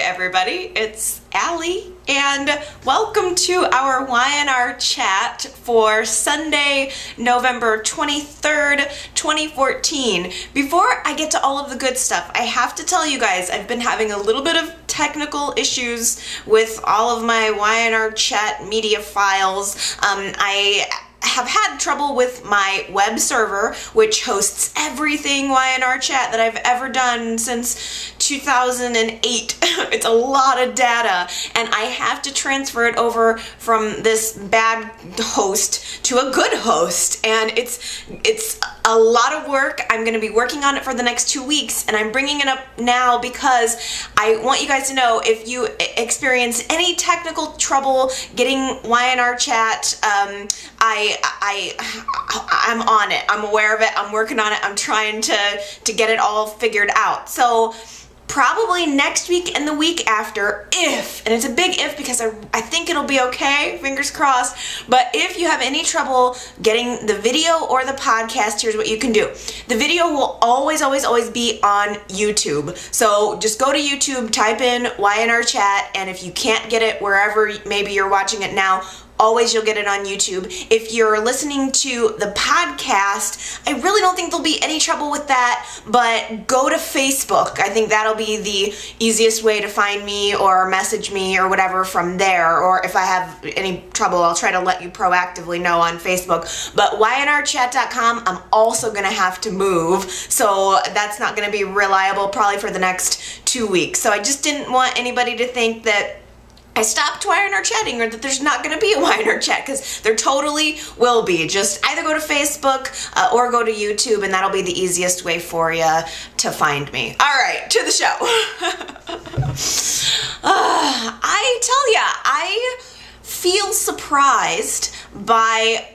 everybody, it's Allie, and welcome to our Y&R chat for Sunday, November 23rd, 2014. Before I get to all of the good stuff, I have to tell you guys I've been having a little bit of technical issues with all of my Y&R chat media files. I have had trouble with my web server, which hosts everything Y&R chat that I've ever done since 2008. It's a lot of data, and I have to transfer it over from this bad host to a good host, and it's a lot of work. I'm going to be working on it for the next 2 weeks, and I'm bringing it up now because I want you guys to know if you experience any technical trouble getting Y&R chat, I'm on it. I'm aware of it. I'm working on it. I'm trying to get it all figured out. So probably next week and the week after, if, and it's a big if because I think it'll be okay, fingers crossed, but if you have any trouble getting the video or the podcast, here's what you can do. The video will always be on YouTube. So just go to YouTube, type in Y&R chat, and if you can't get it wherever maybe you're watching it now, always you'll get it on YouTube. If you're listening to the podcast, I really don't think there'll be any trouble with that, but go to Facebook. I think that'll be the easiest way to find me or message me or whatever from there, or if I have any trouble, I'll try to let you proactively know on Facebook. But ynrchat.com, I'm also going to have to move, so that's not going to be reliable probably for the next 2 weeks. So I just didn't want anybody to think that I stopped Y&R chatting or that there's not going to be a Y&R chat, because there totally will be. Just either go to Facebook or go to YouTube, and that'll be the easiest way for you to find me. All right, to the show. I tell ya, I feel surprised by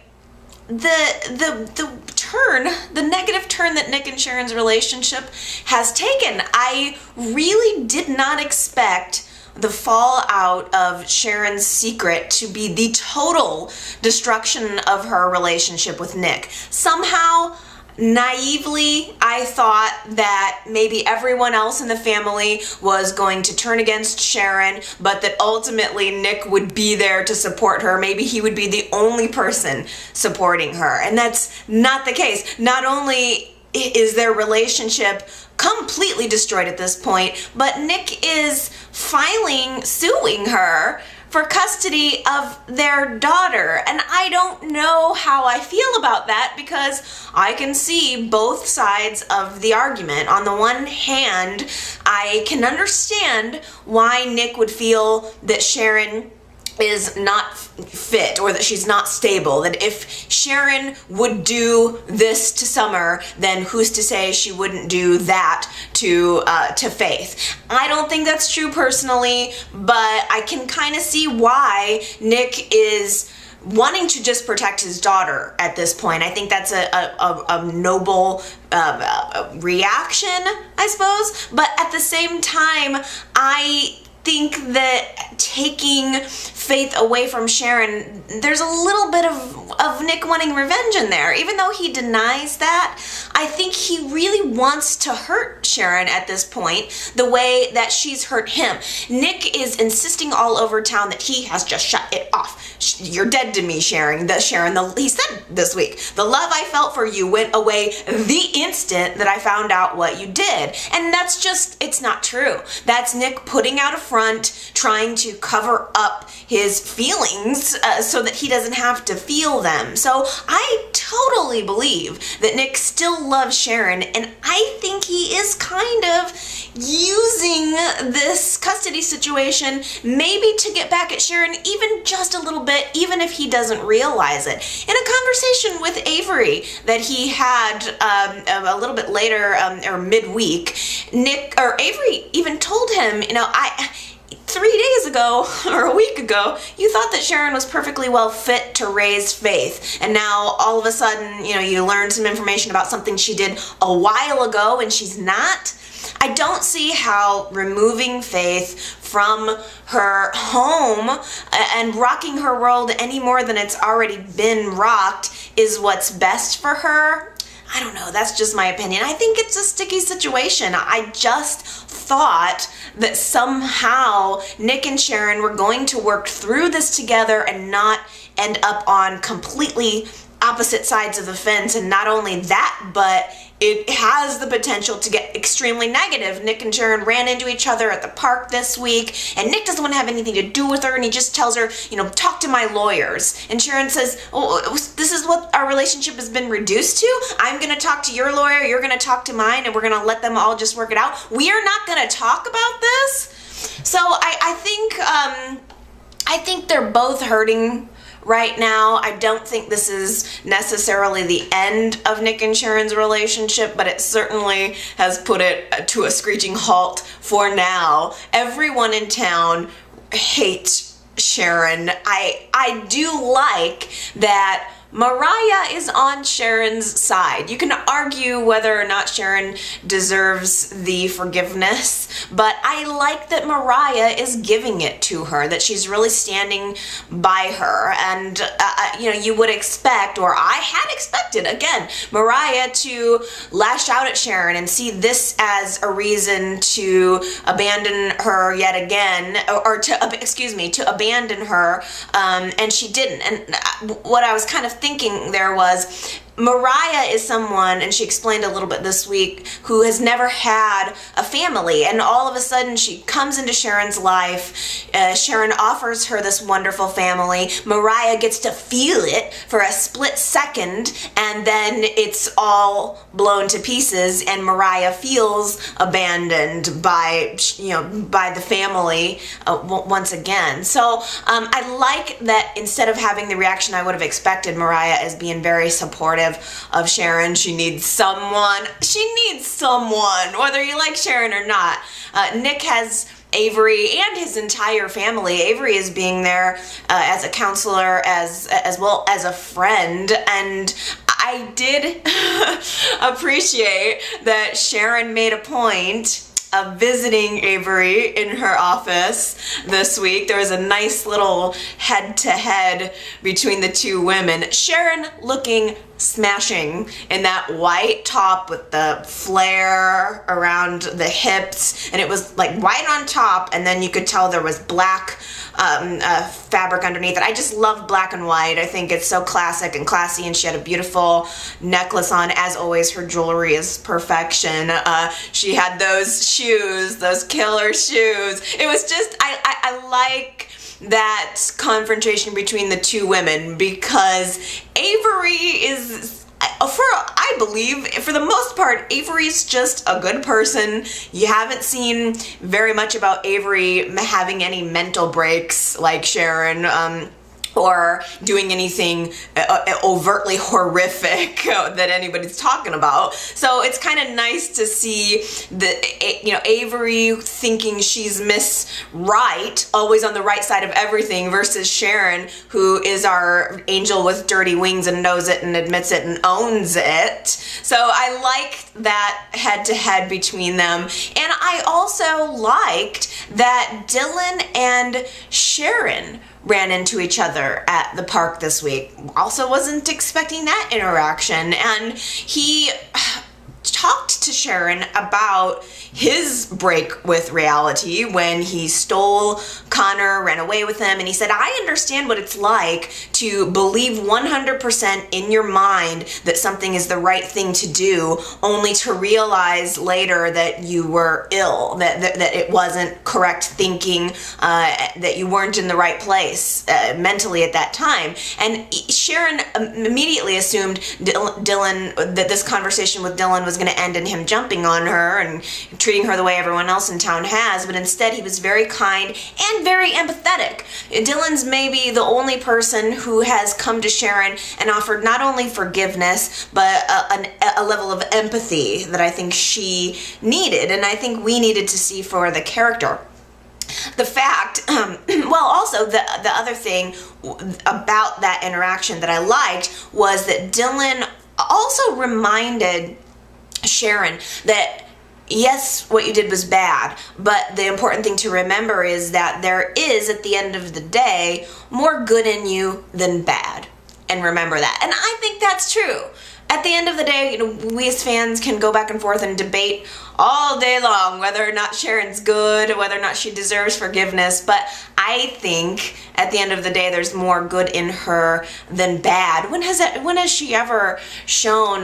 the negative turn that Nick and Sharon's relationship has taken. I really did not expect the fallout of Sharon's secret to be the total destruction of her relationship with Nick. Somehow, naively, I thought that maybe everyone else in the family was going to turn against Sharon, but that ultimately Nick would be there to support her. Maybe he would be the only person supporting her. And that's not the case. Not only is their relationship completely destroyed at this point, but Nick is suing her for custody of their daughter. And I don't know how I feel about that, because I can see both sides of the argument. On the one hand, I can understand why Nick would feel that Sharon is not fit, or that she's not stable, that if Sharon would do this to Summer, then who's to say she wouldn't do that to Faith. I don't think that's true personally, but I can kind of see why Nick is wanting to just protect his daughter at this point. I think that's a noble reaction, I suppose, but at the same time, I think that taking Faith away from Sharon, there's a little bit of Nick wanting revenge in there. Even though he denies that, I think he really wants to hurt Sharon at this point the way that she's hurt him. Nick is insisting all over town that he has just shut it off. You're dead to me, Sharon. He said this week, the love I felt for you went away the instant that I found out what you did. And that's just, it's not true. That's Nick putting out a front, trying to cover up his feelings so that he doesn't have to feel them. So I totally believe that Nick still loves Sharon, and I think he is kind of using this custody situation maybe to get back at Sharon even just a little bit, even if he doesn't realize it. In a conversation with Avery that he had a little bit later, or midweek, Avery even told him, you know, 3 days ago, or a week ago, you thought that Sharon was perfectly well fit to raise Faith, and now all of a sudden, you know, you learned some information about something she did a while ago and she's not. I don't see how removing Faith from her home and rocking her world any more than it's already been rocked is what's best for her. I don't know, that's just my opinion. I think it's a sticky situation. I just thought that somehow Nick and Sharon were going to work through this together and not end up on completely opposite sides of the fence. And not only that, but it has the potential to get extremely negative. Nick and Sharon ran into each other at the park this week, and Nick doesn't want to have anything to do with her, and he just tells her, you know, talk to my lawyers. And Sharon says, oh, this is what our relationship has been reduced to? I'm going to talk to your lawyer, you're going to talk to mine, and we're going to let them all just work it out? We are not going to talk about this? So I think they're both hurting right now. I don't think this is necessarily the end of Nick and Sharon's relationship, but it certainly has put it to a screeching halt for now. Everyone in town hates Sharon. I do like that Mariah is on Sharon's side. You can argue whether or not Sharon deserves the forgiveness, but I like that Mariah is giving it to her, that she's really standing by her. And, you know, you would expect, or I had expected, again, Mariah to lash out at Sharon and see this as a reason to abandon her yet again, or to abandon her, and she didn't. And what I was kind of thinking there was, Mariah is someone, and she explained a little bit this week, who has never had a family, and all of a sudden she comes into Sharon's life. Sharon offers her this wonderful family. Mariah gets to feel it for a split second, and then it's all blown to pieces, and Mariah feels abandoned by, you know, by the family once again. So I like that instead of having the reaction I would have expected, Mariah is being very supportive of Sharon. She needs someone. She needs someone, whether you like Sharon or not. Nick has Avery and his entire family. Avery is being there as a counselor, as well as a friend, and I did appreciate that Sharon made a point of visiting Avery in her office this week. There was a nice little head-to-head between the two women. Sharon looking smashing in that white top with the flare around the hips, and it was like white on top, and then you could tell there was black fabric underneath it. I just love black and white. I think it's so classic and classy, and she had a beautiful necklace on. As always, her jewelry is perfection. She had those shoes, those killer shoes. It was just, I like that confrontation between the two women, because Avery is, I believe, for the most part, Avery's just a good person. You haven't seen very much about Avery having any mental breaks like Sharon, or doing anything overtly horrific that anybody's talking about. So it's kind of nice to see Avery thinking she's Miss Right, always on the right side of everything, versus Sharon, who is our angel with dirty wings and knows it and admits it and owns it. So I like that head-to-head between them. And I also liked that Dylan and Sharon ran into each other at the park this week. Also wasn't expecting that interaction, and he talked to Sharon about his break with reality when he stole Connor, ran away with him, and he said, I understand what it's like to believe 100% in your mind that something is the right thing to do, only to realize later that you were ill, that it wasn't correct thinking, that you weren't in the right place mentally at that time. And Sharon immediately assumed Dylan, that this conversation with Dylan was going to end in him jumping on her and treating her the way everyone else in town has, but instead he was very kind and very empathetic. Dylan's maybe the only person who has come to Sharon and offered not only forgiveness, but a level of empathy that I think she needed, and I think we needed to see for the character. The fact, well, also the other thing about that interaction that I liked was that Dylan also reminded Sharon that yes, what you did was bad, but the important thing to remember is that there is, at the end of the day, more good in you than bad. And remember that. And I think that's true. at the end of the day, you know, we as fans can go back and forth and debate all day long whether or not Sharon's good, whether or not she deserves forgiveness, but I think at the end of the day there's more good in her than bad. When has she ever shown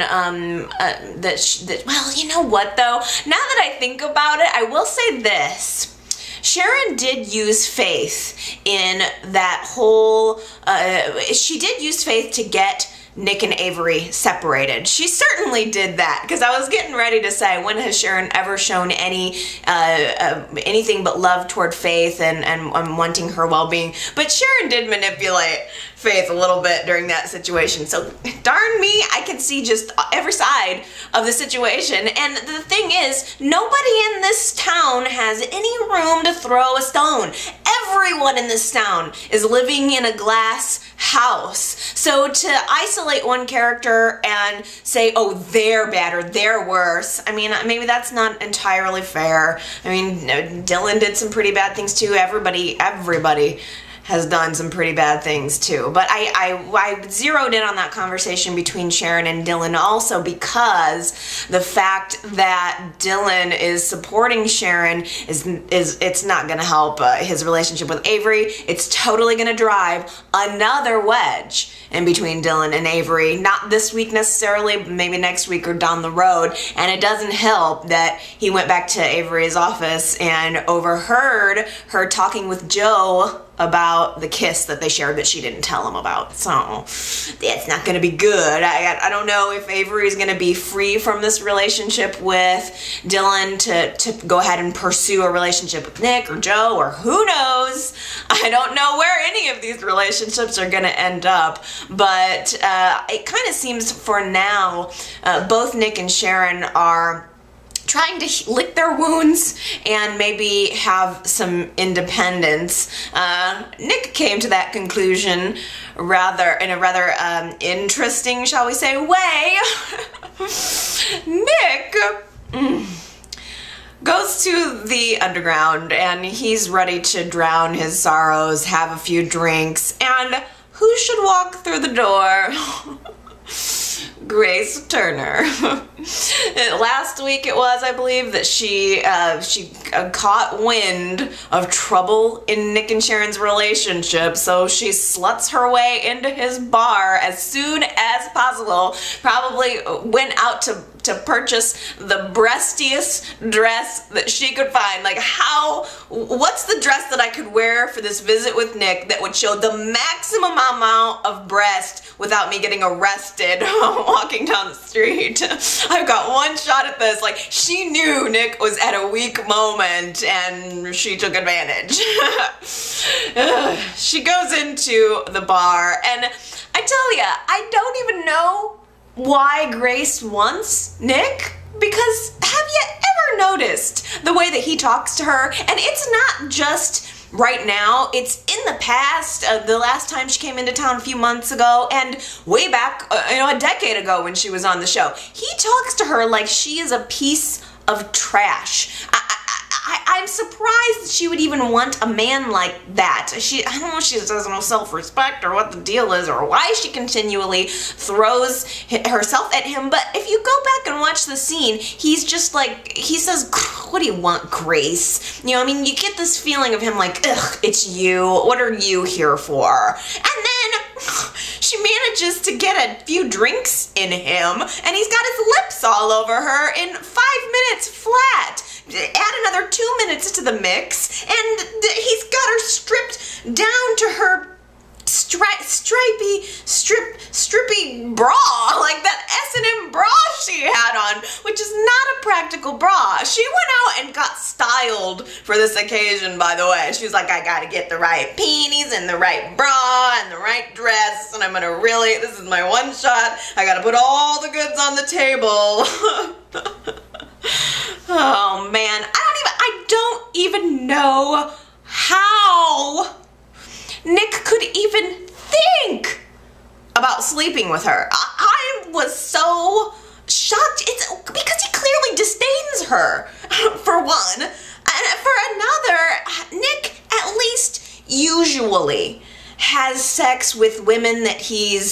that well, you know what though? Now that I think about it, I will say this. Sharon did use faith in that whole, she did use faith to get Nick and Avery separated. She certainly did that, because I was getting ready to say, when has Sharon ever shown anything but love toward Faith and wanting her well-being? But Sharon did manipulate Faith a little bit during that situation. So darn me, I can see just every side of the situation. And the thing is, nobody in this town has any room to throw a stone. Everyone in this town is living in a glass house. So to isolate one character and say, oh, they're bad or they're worse, I mean, maybe that's not entirely fair. I mean, Dylan did some pretty bad things too. Everybody has done some pretty bad things too. But I zeroed in on that conversation between Sharon and Dylan also because the fact that Dylan is supporting Sharon it's not gonna help his relationship with Avery. It's totally gonna drive another wedge in between Dylan and Avery. Not this week necessarily, but maybe next week or down the road. And it doesn't help that he went back to Avery's office and overheard her talking with Joe about the kiss that they shared that she didn't tell him about. So that's not gonna be good. I don't know if Avery's gonna be free from this relationship with Dylan to go ahead and pursue a relationship with Nick or Joe, or who knows. I don't know where any of these relationships are gonna end up, but it kind of seems for now both Nick and Sharon are trying to lick their wounds and maybe have some independence. Nick came to that conclusion in a rather interesting, shall we say, way. Nick goes to the underground and he's ready to drown his sorrows, have a few drinks, and who should walk through the door? Grace Turner. Last week it was, I believe, that she caught wind of trouble in Nick and Sharon's relationship, so she sluts her way into his bar as soon as possible. Probably went out to purchase the breastiest dress that she could find. Like, what's the dress that I could wear for this visit with Nick that would show the maximum amount of breast without me getting arrested walking down the street? I've got one shot at this. Like, she knew Nick was at a weak moment and she took advantage. She goes into the bar and I tell ya, I don't even know why Grace wants Nick, because have you ever noticed the way that he talks to her? And it's not just right now, it's in the past. The last time she came into town a few months ago, and way back, a decade ago when she was on the show. He talks to her like she is a piece of trash. I'm surprised that she would even want a man like that. I don't know if she has no self-respect or what the deal is or why she continually throws herself at him, but if you go back and watch the scene, he's just like, he says, what do you want, Grace? You know, I mean, you get this feeling of him like, ugh, it's you. What are you here for? And then she manages to get a few drinks in him, and he's got his lips all over her in 5 minutes flat. Add another 2 minutes to the mix, and he's got her stripped down to her strippy bra, like that S&M bra she had on, which is not a practical bra. She went out and got styled for this occasion, by the way. She was like, I gotta get the right panties and the right bra and the right dress, and I'm gonna really, this is my one shot. I gotta put all the goods on the table. Oh man, I don't even know how Nick could even think about sleeping with her. I was so shocked. It's because he clearly disdains her, for one. And for another, Nick at least usually has sex with women that he's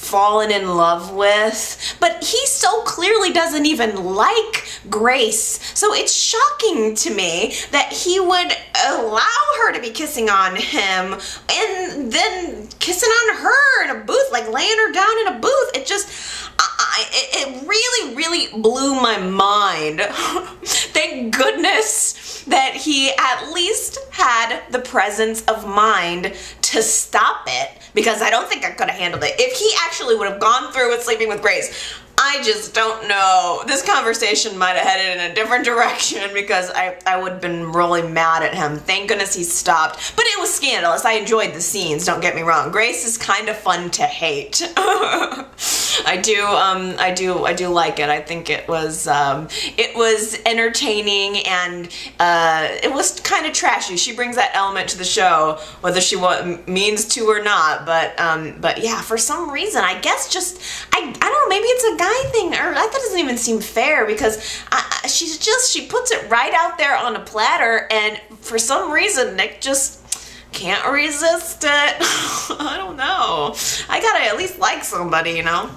fallen in love with, but he so clearly doesn't even like Grace. So it's shocking to me that he would allow her to be kissing on him and then kissing on her in a booth, like laying her down in a booth. It just, it really, really blew my mind. Thank goodness that he at least had the presence of mind to stop it, because I don't think I could have handled it. If he actually would have gone through with sleeping with Grace, I just don't know. This conversation might have headed in a different direction, because I would have been really mad at him. Thank goodness he stopped. But it was scandalous. I enjoyed the scenes, don't get me wrong. Grace is kind of fun to hate. I do like it. I think it was entertaining, and it was kind of trashy. She brings that element to the show, whether she means to or not. But yeah, for some reason, I guess just I don't know. Maybe it's a guy thing, or that doesn't even seem fair, because she puts it right out there on a platter, and for some reason Nick just can't resist it. I don't know. I gotta at least like somebody, you know.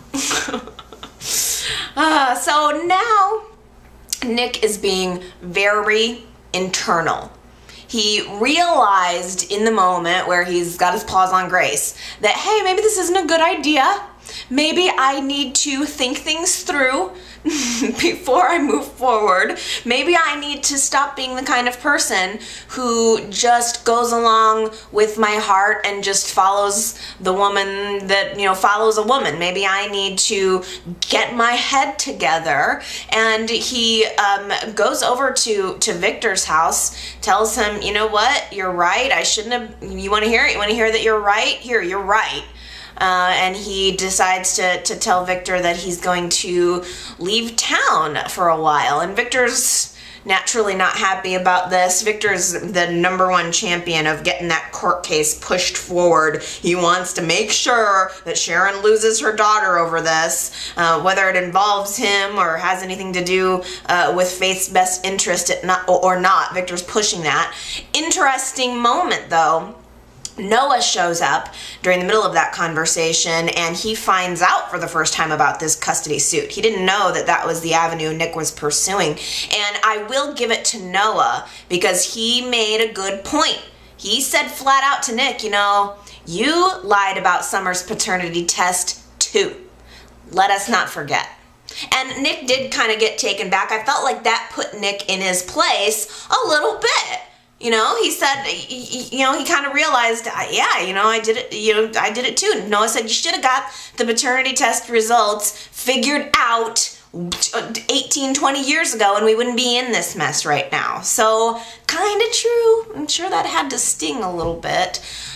So now Nick is being very internal. He realized in the moment where he's got his paws on Grace that, hey, maybe this isn't a good idea. Maybe I need to think things through before I move forward. Maybe I need to stop being the kind of person who just goes along with my heart and just follows the woman that, you know, follows a woman. Maybe I need to get my head together. And he goes over to Victor's house, tells him, you know what, you're right. I shouldn't have, you want to hear it? You want to hear that you're right? Here, you're right. And he decides to tell Victor that he's going to leave town for a while. And Victor's naturally not happy about this. Victor's the #1 champion of getting that court case pushed forward. He wants to make sure that Sharon loses her daughter over this, whether it involves him or has anything to do with Faith's best interest or not. Victor's pushing that. Interesting moment, though. Noah shows up during the middle of that conversation, and he finds out for the first time about this custody suit. He didn't know that that was the avenue Nick was pursuing. And I will give it to Noah, because he made a good point. He said flat out to Nick, you know, you lied about Summer's paternity test too. Let us not forget. And Nick did kind of get taken back. I felt like that put Nick in his place a little bit. You know, he said, you know, he kind of realized, yeah, you know, I did it, you know, I did it too. Noah said, you should have got the paternity test results figured out 18, 20 years ago, and we wouldn't be in this mess right now. So, kind of true. I'm sure that had to sting a little bit.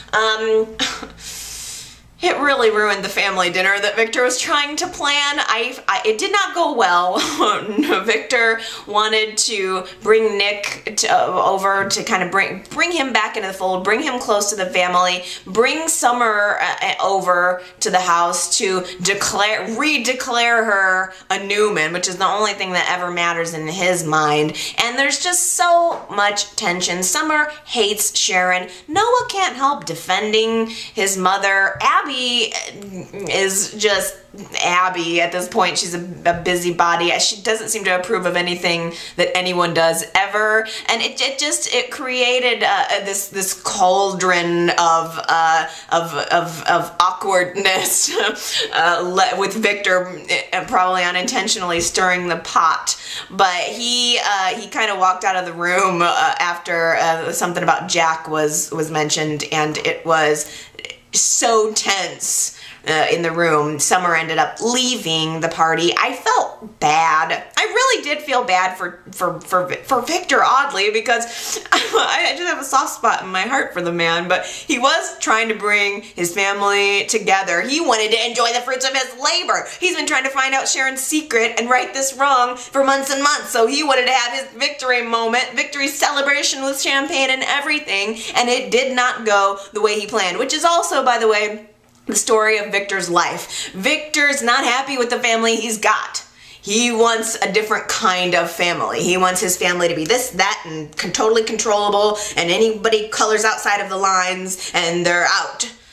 It really ruined the family dinner that Victor was trying to plan. It did not go well. Victor wanted to bring Nick over to kind of bring him back into the fold, bring him close to the family, bring Summer over to the house to redeclare her a Newman, which is the only thing that ever matters in his mind. And there's just so much tension. Summer hates Sharon. Noah can't help defending his mother. Abby is just Abby at this point. She's a busybody. She doesn't seem to approve of anything that anyone does ever, and it created this cauldron of awkwardness with Victor probably unintentionally stirring the pot. But he kind of walked out of the room after something about Jack was mentioned, and it was so tense in the room. Summer ended up leaving the party. I felt bad. I really did feel bad for Victor, oddly, because I just have a soft spot in my heart for the man, but he was trying to bring his family together. He wanted to enjoy the fruits of his labor. He's been trying to find out Sharon's secret and right this wrong for months and months, so he wanted to have his victory moment, victory celebration with champagne and everything, and it did not go the way he planned, which is also, by the way, the story of Victor's life. Victor's not happy with the family he's got. He wants a different kind of family. He wants his family to be this, that, and totally controllable, and anybody colors outside of the lines, and they're out.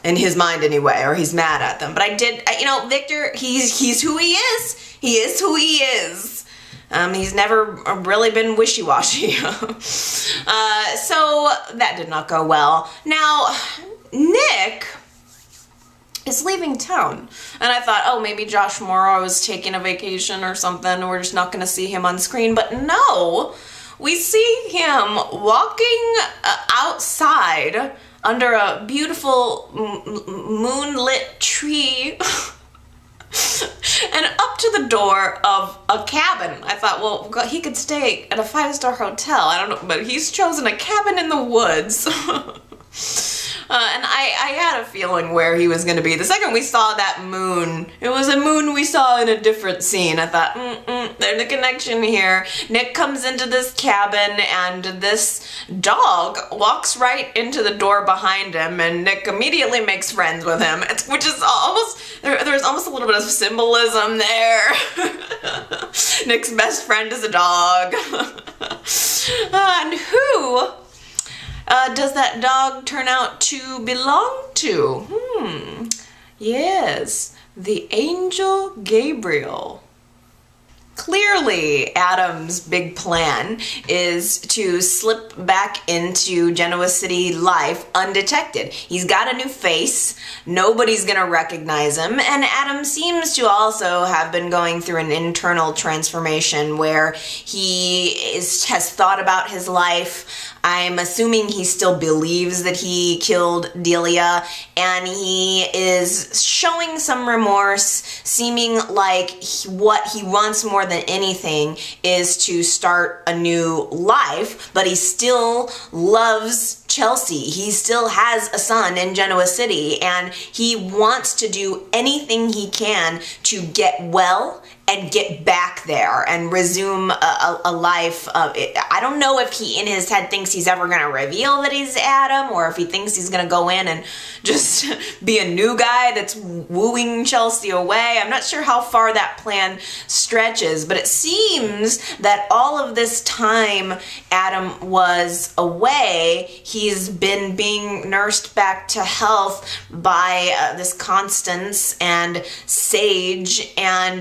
in his mind anyway, or he's mad at them. But you know, Victor, he's who he is. He is who he is. He's never really been wishy-washy. So that did not go well. Now, Nick is leaving town. And I thought, oh, maybe Josh Morrow was taking a vacation or something. We're just not going to see him on screen. But no, we see him walking outside under a beautiful moonlit tree and up to the door of a cabin. I thought, well, he could stay at a 5-star hotel. I don't know, but he's chosen a cabin in the woods. And I had a feeling where he was going to be. The second we saw that moon, it was a moon we saw in a different scene. I thought, there's a connection here. Nick comes into this cabin and this dog walks right into the door behind him, and Nick immediately makes friends with him, which is almost, there's almost a little bit of symbolism there. Nick's best friend is a dog. And who does that dog turn out to belong to? Yes, the angel Gabriel. Clearly, Adam's big plan is to slip back into Genoa City life undetected. He's got a new face, nobody's gonna recognize him, and Adam seems to also have been going through an internal transformation where he has thought about his life. I'm assuming he still believes that he killed Delia, and he is showing some remorse, seeming like what he wants more than anything is to start a new life, but he still loves Chelsea. He still has a son in Genoa City, and he wants to do anything he can to get well and get back there and resume a life. I don't know if he in his head thinks he's ever going to reveal that he's Adam, or if he thinks he's going to go in and just be a new guy that's wooing Chelsea away. I'm not sure how far that plan stretches, but it seems that all of this time Adam was away, he's been being nursed back to health by this Constance and Sage, and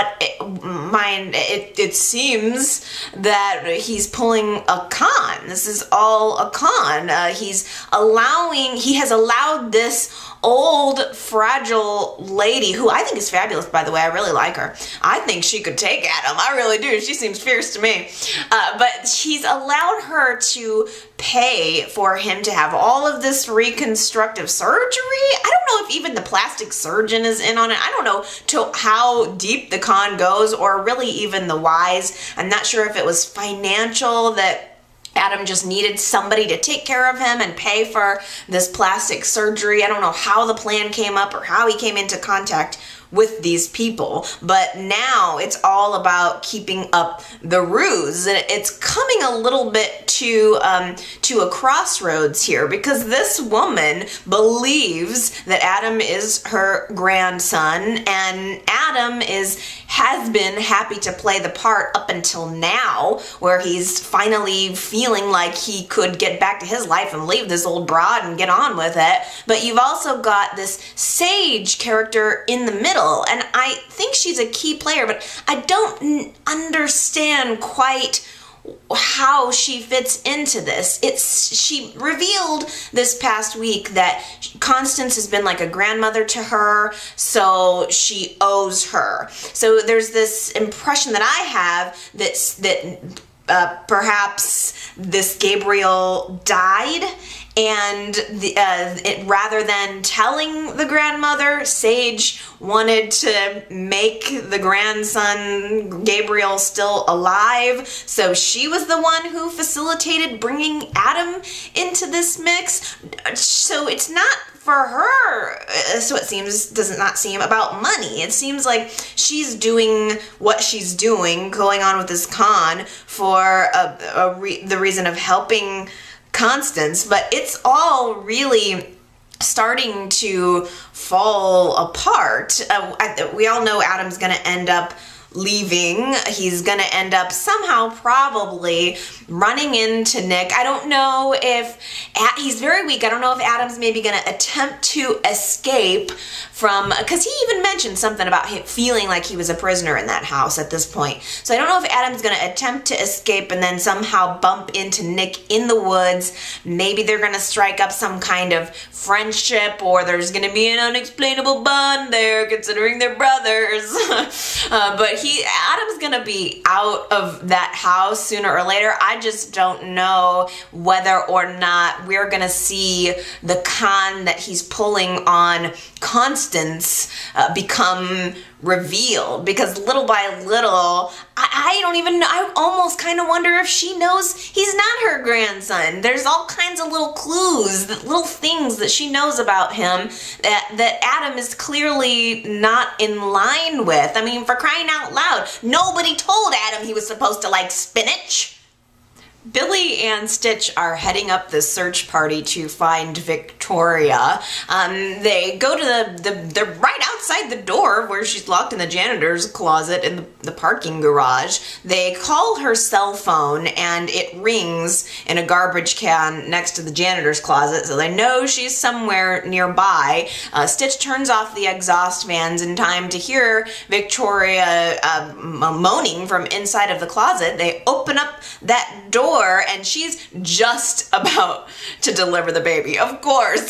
it seems that he's pulling a con. This is all a con. He has allowed this old, fragile lady, who I think is fabulous, by the way. I really like her. I think she could take Adam. I really do. She seems fierce to me. But she's allowed her to pay for him to have all of this reconstructive surgery. I don't know if even the plastic surgeon is in on it. I don't know how deep the con goes, or really even the whys. I'm not sure if it was financial, that Adam just needed somebody to take care of him and pay for this plastic surgery. I don't know how the plan came up or how he came into contact with these people, but now it's all about keeping up the ruse. It's coming a little bit to a crossroads here, because this woman believes that Adam is her grandson, and Adam has been happy to play the part up until now, where he's finally feeling like he could get back to his life and leave this old broad and get on with it. But you've also got this Sage character in the middle, and I think she's a key player, but I don't understand quite how she fits into this. She revealed this past week that Constance has been like a grandmother to her, so she owes her. So there's this impression that I have that perhaps this Gabriel died, and rather than telling the grandmother, Sage wanted to make the grandson Gabriel still alive. So she was the one who facilitated bringing Adam into this mix. So it's not for her, so it seems, does not seem about money. It seems like she's doing what she's doing, going on with this con for the reason of helping Constance, but it's all really starting to fall apart. We all know Adam's going to end up leaving. He's gonna end up somehow probably running into Nick. I don't know if, he's very weak. I don't know if Adam's maybe gonna attempt to escape from, because he even mentioned something about him feeling like he was a prisoner in that house at this point. So I don't know if Adam's gonna attempt to escape and then somehow bump into Nick in the woods. Maybe they're gonna strike up some kind of friendship, or there's gonna be an unexplainable bond there considering they're brothers. But Adam's gonna be out of that house sooner or later. I just don't know whether or not we're gonna see the con that he's pulling on Constance become revealed, because little by little, I don't even know, I almost kind of wonder if she knows he's not her grandson. There's all kinds of little clues, little things that she knows about him that Adam is clearly not in line with. I mean, for crying out loud, nobody told Adam he was supposed to like spinach. Billy and Stitch are heading up the search party to find Victoria. They go to they're right outside the door where she's locked in the janitor's closet in the parking garage. They call her cell phone and it rings in a garbage can next to the janitor's closet, so they know she's somewhere nearby. Stitch turns off the exhaust fans in time to hear Victoria moaning from inside of the closet. They open up that door and she's just about to deliver the baby, of course.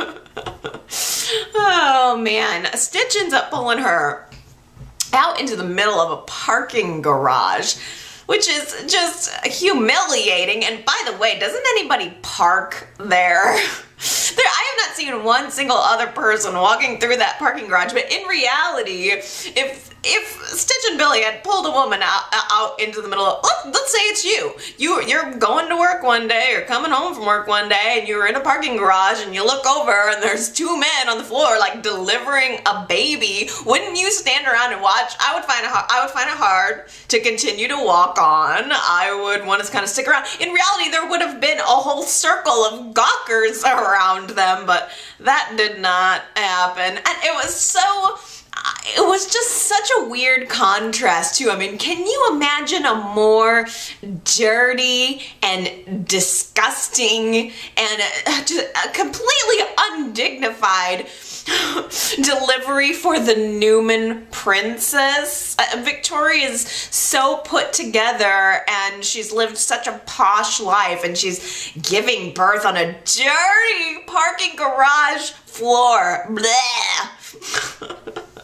Oh man, Stitch ends up pulling her out into the middle of a parking garage, which is just humiliating. And by the way, doesn't anybody park there? I have not seen one single other person walking through that parking garage, but in reality, if Stitch and Billy had pulled a woman out into the middle of, let's say it's you're going to work one day or coming home from work one day and you're in a parking garage and you look over and there's two men on the floor like delivering a baby, wouldn't you stand around and watch? I would find it hard to continue to walk on. I would want to kind of stick around. In reality, there would have been a whole circle of gawkers around them, but that did not happen. And it was just such a weird contrast too. I mean, can you imagine a more dirty and disgusting and a completely undignified delivery for the Newman princess? Victoria's so put together and she's lived such a posh life and she's giving birth on a dirty parking garage floor. Bleh.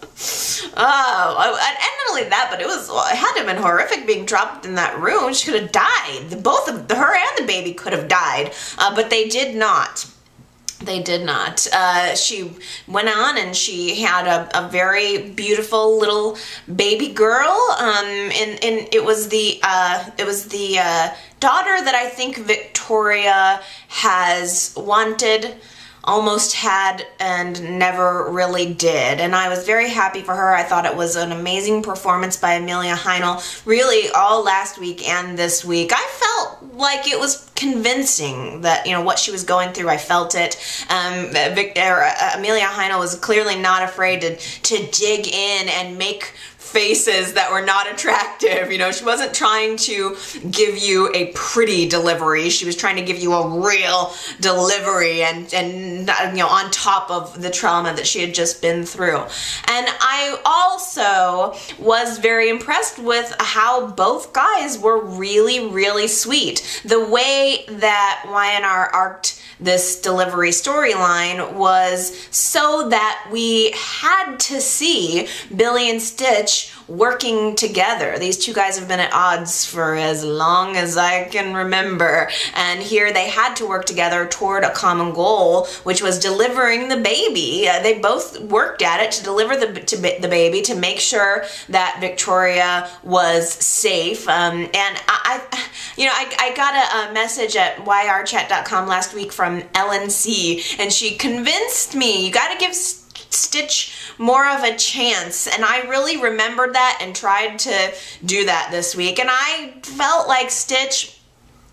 Oh, and not only that, but it had to have been horrific being dropped in that room. She could have died. Both of her and the baby could have died, but they did not. They did not. She went on and she had a very beautiful little baby girl. And it was the daughter that I think Victoria has wanted, almost had, and never really did. And I was very happy for her. I thought it was an amazing performance by Amelia Heinel, really all last week and this week. I felt like it was convincing that, you know, what she was going through, I felt it. Amelia Heinel was clearly not afraid to dig in and make faces that were not attractive. You know, she wasn't trying to give you a pretty delivery. She was trying to give you a real delivery and you know, on top of the trauma that she had just been through. And I also was very impressed with how both guys were really, really sweet. The way that Y&R arced this delivery storyline was so that we had to see Billy and Stitch working together. These two guys have been at odds for as long as I can remember, and here they had to work together toward a common goal, which was delivering the baby. They both worked at it to deliver the baby, to make sure that Victoria was safe. And I got a message at yrchat.com last week from Ellen C, and she convinced me, you got to give Stitch more of a chance, and I really remembered that and tried to do that this week. And I felt like Stitch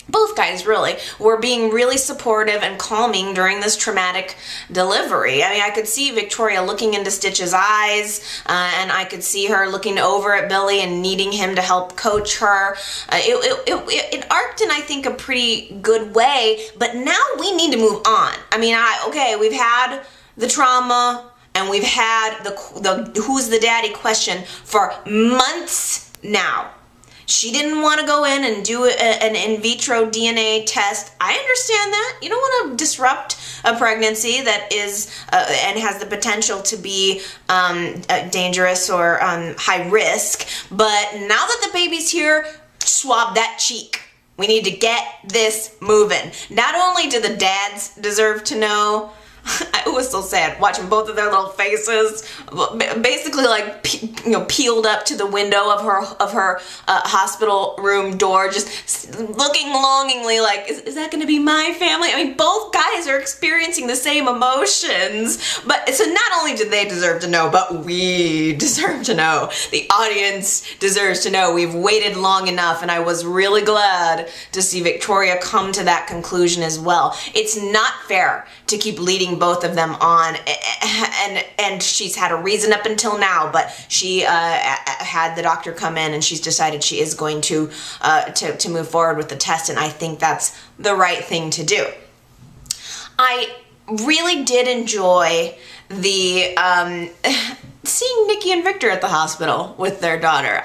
both guys really were being really supportive and calming during this traumatic delivery. I mean, I could see Victoria looking into Stitch's eyes, and I could see her looking over at Billy and needing him to help coach her. It arced in, I think, a pretty good way, but now we need to move on. I mean, okay, we've had the trauma and we've had the who's the daddy question for months now. She didn't want to go in and do an in vitro DNA test. I understand that. You don't want to disrupt a pregnancy that is and has the potential to be dangerous or high risk. But now that the baby's here, swab that cheek. We need to get this moving. Not only do the dads deserve to know, it was so sad watching both of their little faces, basically like peeled up to the window of her hospital room door, just looking longingly like, is that going to be my family? I mean, both guys are experiencing the same emotions, but so not only do they deserve to know, but we deserve to know. The audience deserves to know. We've waited long enough, and I was really glad to see Victoria come to that conclusion as well. It's not fair to keep leading both of them on, and she's had a reason up until now, but she had the doctor come in and she's decided she is going to move forward with the test, and I think that's the right thing to do. I really did enjoy the seeing Nikki and Victor at the hospital with their daughter.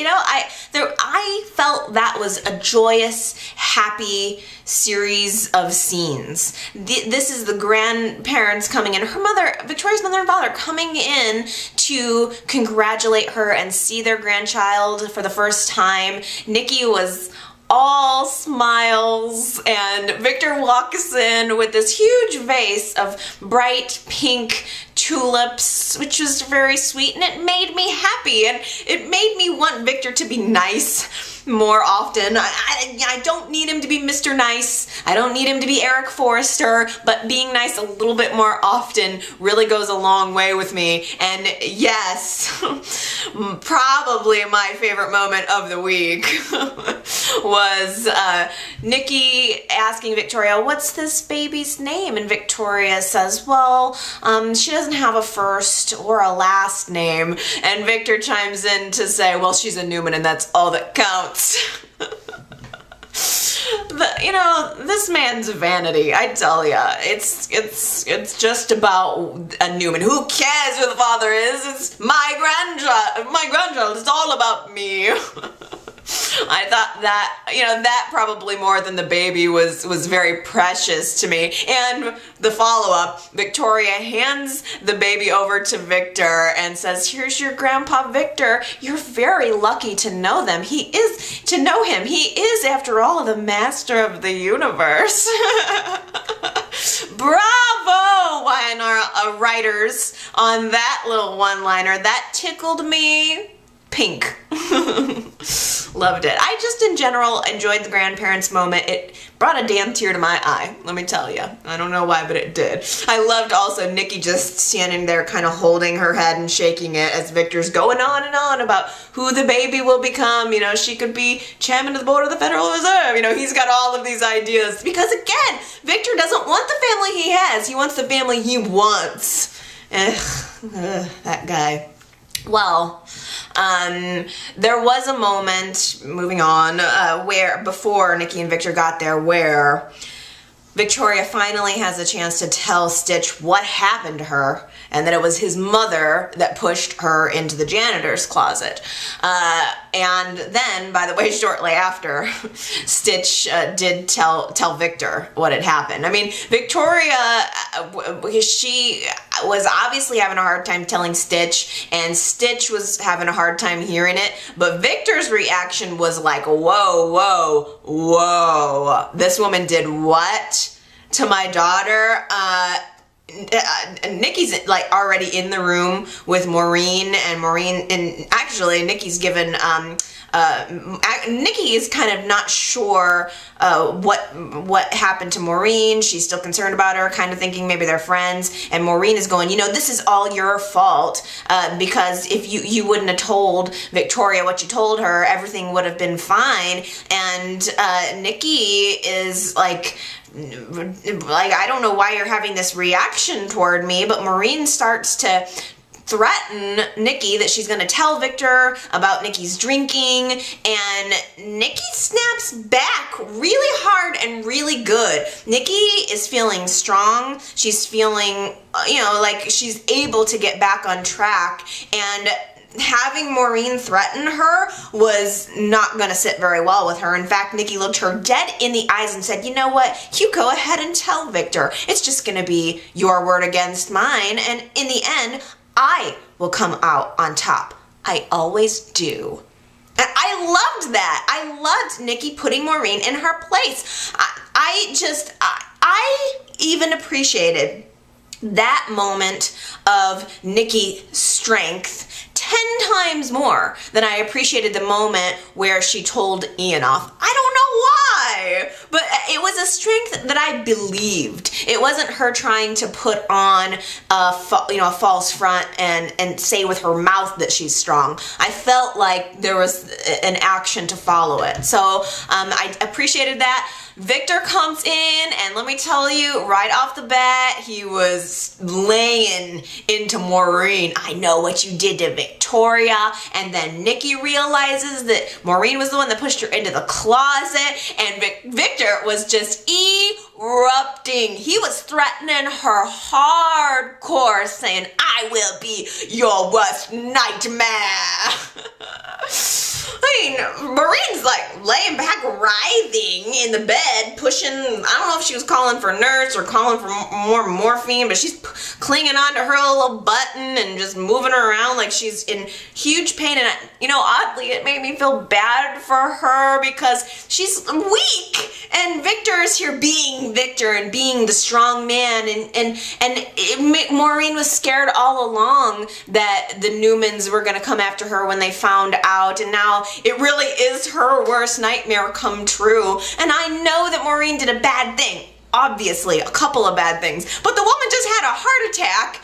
I felt that was a joyous, happy series of scenes. This is the grandparents coming in, Victoria's mother and father coming in to congratulate her and see their grandchild for the first time. Nikki was all smiles, and Victor walks in with this huge vase of bright pink tulips, which was very sweet, and it made me happy, and it made me want Victor to be nice more often. I don't need him to be Mr. Nice. I don't need him to be Eric Forrester, but being nice a little bit more often really goes a long way with me. And yes, probably my favorite moment of the week was Nikki asking Victoria, what's this baby's name? And Victoria says, well, she doesn't have a first or a last name. And Victor chimes in to say, well, she's a Newman and that's all that counts. This man's vanity, I tell ya. It's just about a Newman. Who cares who the father is? It's my grandchild. It's all about me. I thought that, that probably more than the baby was very precious to me. And the follow-up, Victoria hands the baby over to Victor and says, here's your grandpa Victor. You're very lucky to know him. He is, after all, the master of the universe. Bravo! Why our writers on that little one-liner. That tickled me pink. Loved it. I just in general enjoyed the grandparents moment. It brought a damn tear to my eye, let me tell you. I don't know why, but it did. I loved also Nikki just standing there kind of holding her head and shaking it as Victor's going on and on about who the baby will become. She could be chairman of the board of the Federal Reserve. He's got all of these ideas because, again, Victor doesn't want the family he has. He wants the family he wants. That guy. Well, there was a moment, moving on, where before Nikki and Victor got there, where Victoria finally has a chance to tell Stitch what happened to her and that it was his mother that pushed her into the janitor's closet. And then, by the way, shortly after, Stitch did tell Victor what had happened. I mean, Victoria, she was obviously having a hard time telling Stitch, and Stitch was having a hard time hearing it, but Victor's reaction was like, whoa, whoa, whoa. This woman did what to my daughter? Nikki's like already in the room with Maureen, and actually Nikki's given Nikki is kind of not sure what happened to Maureen. She's still concerned about her, kind of thinking maybe they're friends, and Maureen is going, you know, this is all your fault, because if you wouldn't have told Victoria what you told her, everything would have been fine. And Nikki is like, I don't know why you're having this reaction toward me, but Maureen starts to threaten Nikki that she's going to tell Victor about Nikki's drinking, and Nikki snaps back really hard and really good. Nikki is feeling strong. She's feeling, you know, like she's able to get back on track, and having Maureen threaten her was not going to sit very well with her. In fact, Nikki looked her dead in the eyes and said, you know what, you go ahead and tell Victor. It's just going to be your word against mine, and in the end, I will come out on top. I always do. And I loved that. I loved Nikki putting Maureen in her place. I even appreciated that moment of Nikki's strength 10 times more than I appreciated the moment where she told Ian off. I don't know why, but it was a strength that I believed. It wasn't her trying to put on a false front and say with her mouth that she's strong. I felt like there was an action to follow it. So I appreciated that. Victor comes in, and let me tell you, right off the bat, he was laying into Maureen. I know what you did to Victoria. And then Nikki realizes that Maureen was the one that pushed her into the closet, and Victor was just erupting. He was threatening her hardcore, saying, I will be your worst nightmare. I mean, Maureen's like laying back, writhing in the bed, pushing, I don't know if she was calling for nurse or calling for more morphine, but she's clinging onto her little button and just moving her around like she's in huge pain. And, you know, oddly, it made me feel bad for her because she's weak, and Victor is here being Victor and being the strong man, Maureen was scared all along that the Newmans were going to come after her when they found out, and now it really is her worst nightmare come true. And I know that Maureen did a bad thing, obviously, a couple of bad things, but the woman just had a heart attack.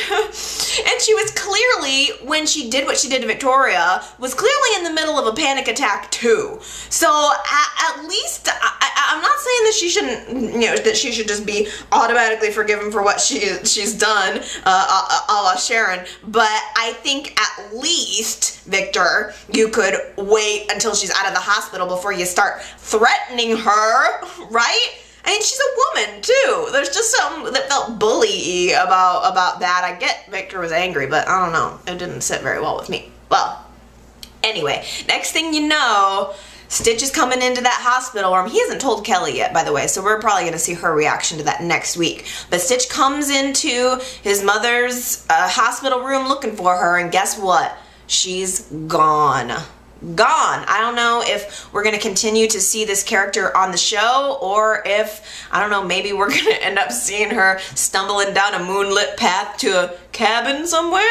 And she was clearly, when she did what she did to Victoria, was clearly in the middle of a panic attack too. So at least, I'm not saying that she shouldn't, you know, that she should just be automatically forgiven for what she's done, a la Sharon, but I think at least, Victor, you could wait until she's out of the hospital before you start threatening her, right? I mean, she's a woman, too. There's just something that felt bully-y about that. I get Victor was angry, but I don't know. It didn't sit very well with me. Well, anyway, next thing you know, Stitch is coming into that hospital room. He hasn't told Kelly yet, by the way, so we're probably going to see her reaction to that next week. But Stitch comes into his mother's hospital room looking for her, and guess what? She's gone. Gone. I don't know if we're going to continue to see this character on the show, or if, I don't know, maybe we're going to end up seeing her stumbling down a moonlit path to a cabin somewhere.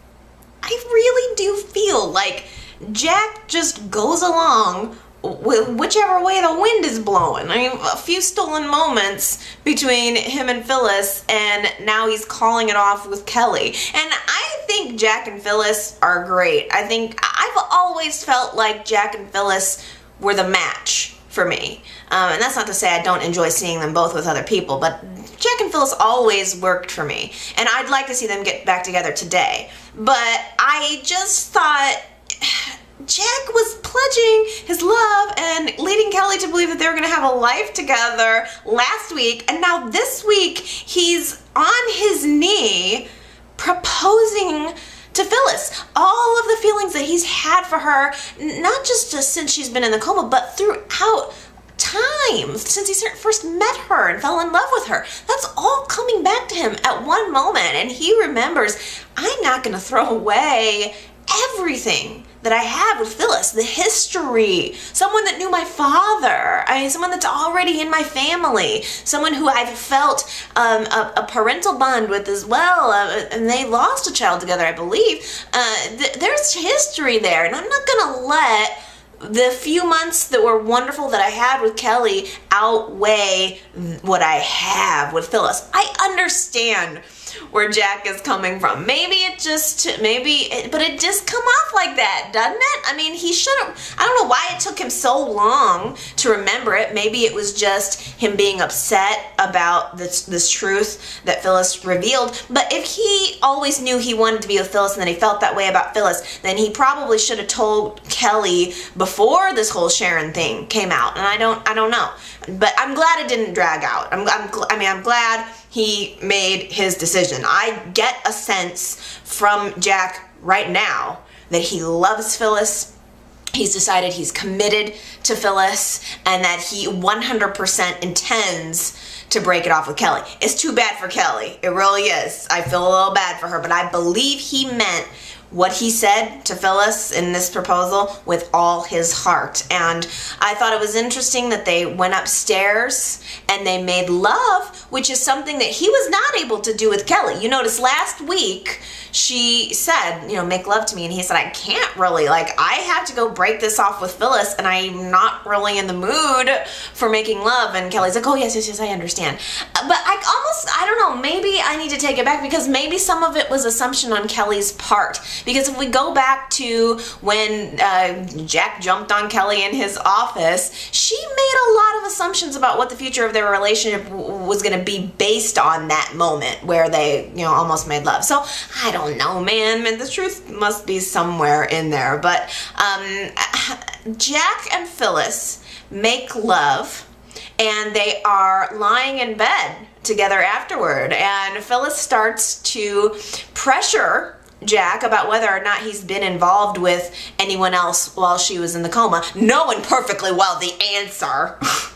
I really do feel like Jack just goes along with whichever way the wind is blowing. I mean, a few stolen moments between him and Phyllis, and now he's calling it off with Kelly. And I think Jack and Phyllis are great. I think I've always felt like Jack and Phyllis were the match for me. And that's not to say I don't enjoy seeing them both with other people, but Jack and Phyllis always worked for me. And I'd like to see them get back together today. But I just thought Jack was pledging his love and leading Kelly to believe that they were going to have a life together last week, and now this week he's on his knee proposing to Phyllis. All of the feelings that he's had for her, not just since she's been in the coma, but throughout time, since he first met her and fell in love with her. That's all coming back to him at one moment, and he remembers, I'm not going to throw away everything that I have with Phyllis, the history, someone that knew my father, someone that's already in my family, someone who I've felt a parental bond with as well, and they lost a child together, I believe. There's history there, and I'm not gonna let the few months that were wonderful that I had with Kelly outweigh what I have with Phyllis. I understand where Jack is coming from. But it just come off like that, doesn't it? I mean, he should have, I don't know why it took him so long to remember it. Maybe it was just him being upset about this truth that Phyllis revealed. But if he always knew he wanted to be with Phyllis and then he felt that way about Phyllis, then he probably should have told Kelly before this whole Sharon thing came out. And I don't know. But I'm glad it didn't drag out. I'm glad he made his decision. I get a sense from Jack right now that he loves Phyllis. He's decided he's committed to Phyllis and that he 100% intends to break it off with Kelly. It's too bad for Kelly. It really is. I feel a little bad for her, but I believe he meant what he said to Phyllis in this proposal with all his heart. And I thought it was interesting that they went upstairs and they made love, which is something that he was not able to do with Kelly. You notice last week she said, make love to me, and he said, I can't really, I have to go break this off with Phyllis and I'm not really in the mood for making love. And Kelly's like, oh yes, I understand. But I don't know, maybe I need to take it back, because maybe some of it was assumption on Kelly's part. Because if we go back to when Jack jumped on Kelly in his office, she made a lot of assumptions about what the future of their relationship was going to be based on that moment where they, almost made love. So I don't know, man. The truth must be somewhere in there. But Jack and Phyllis make love, and they are lying in bed together afterward. And Phyllis starts to pressure Jack about whether or not he's been involved with anyone else while she was in the coma, knowing perfectly well the answer.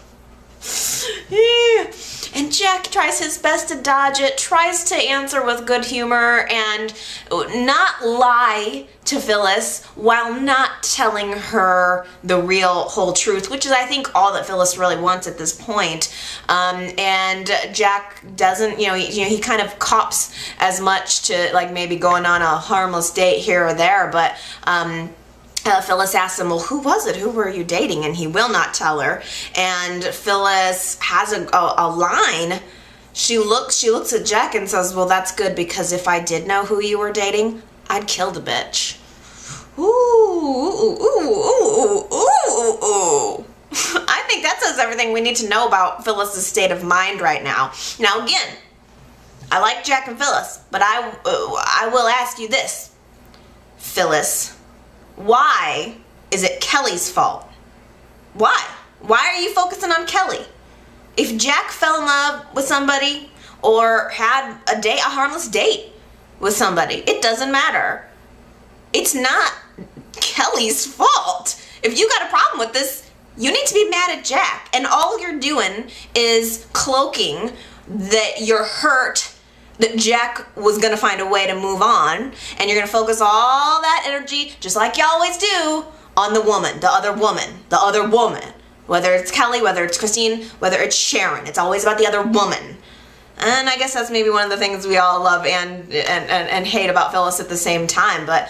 And Jack tries his best to dodge it, tries to answer with good humor and not lie to Phyllis while not telling her the real whole truth, which is, I think, all that Phyllis really wants at this point. And Jack doesn't, he kind of cops as much to maybe going on a harmless date here or there, but Phyllis asks him, well, who was it? Who were you dating? And he will not tell her. And Phyllis has a line. She looks at Jack and says, well, that's good, because if I did know who you were dating, I'd kill the bitch. Ooh, ooh, ooh, ooh, ooh, ooh. I think that says everything we need to know about Phyllis's state of mind right now. Now, again, I like Jack and Phyllis, but I will ask you this, Phyllis. Why is it Kelly's fault? Why? Why are you focusing on Kelly? If Jack fell in love with somebody or had a harmless date with somebody, it doesn't matter. It's not Kelly's fault. If you got a problem with this, you need to be mad at Jack. And all you're doing is cloaking that you're hurt that Jack was going to find a way to move on, and you're going to focus all that energy, just like you always do, on the woman, the other woman. Whether it's Kelly, whether it's Christine, whether it's Sharon. It's always about the other woman. And I guess that's maybe one of the things we all love and hate about Phyllis at the same time, but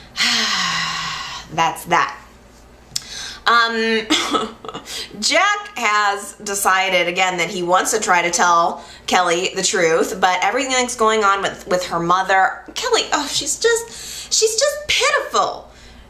that's that. Jack has decided again that he wants to try to tell Kelly the truth, but everything that's going on with her mother, Kelly, oh, she's just pitiful.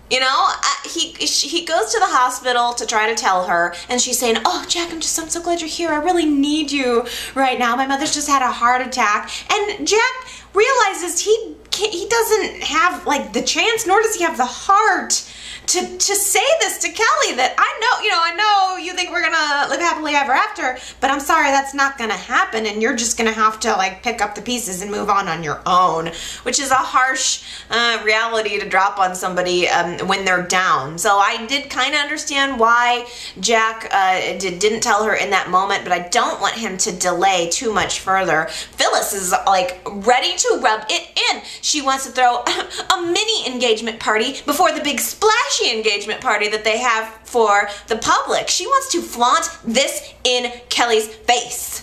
He goes to the hospital to try to tell her, and she's saying, oh, Jack, I'm so glad you're here. I really need you right now. My mother's just had a heart attack. And Jack realizes he doesn't have the chance, nor does he have the heart to say this to Kelly, that I know you think we're gonna live happily ever after, but I'm sorry, that's not gonna happen, and you're just gonna have to pick up the pieces and move on your own, which is a harsh reality to drop on somebody when they're down. So I did kind of understand why Jack didn't tell her in that moment, but I don't want him to delay too much further. Phyllis Phyllis is like ready to rub it in. She wants to throw a mini engagement party before the big splashy engagement party that they have for the public. She wants to flaunt this in Kelly's face.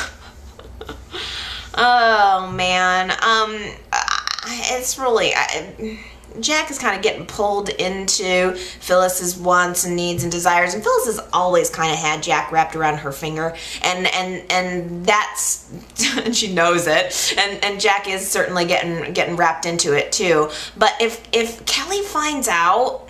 Oh man, it's really, Jack is kind of getting pulled into Phyllis's wants and needs and desires, and Phyllis has always kind of had Jack wrapped around her finger, and that's, and she knows it, and Jack is certainly getting wrapped into it too. But if Kelly finds out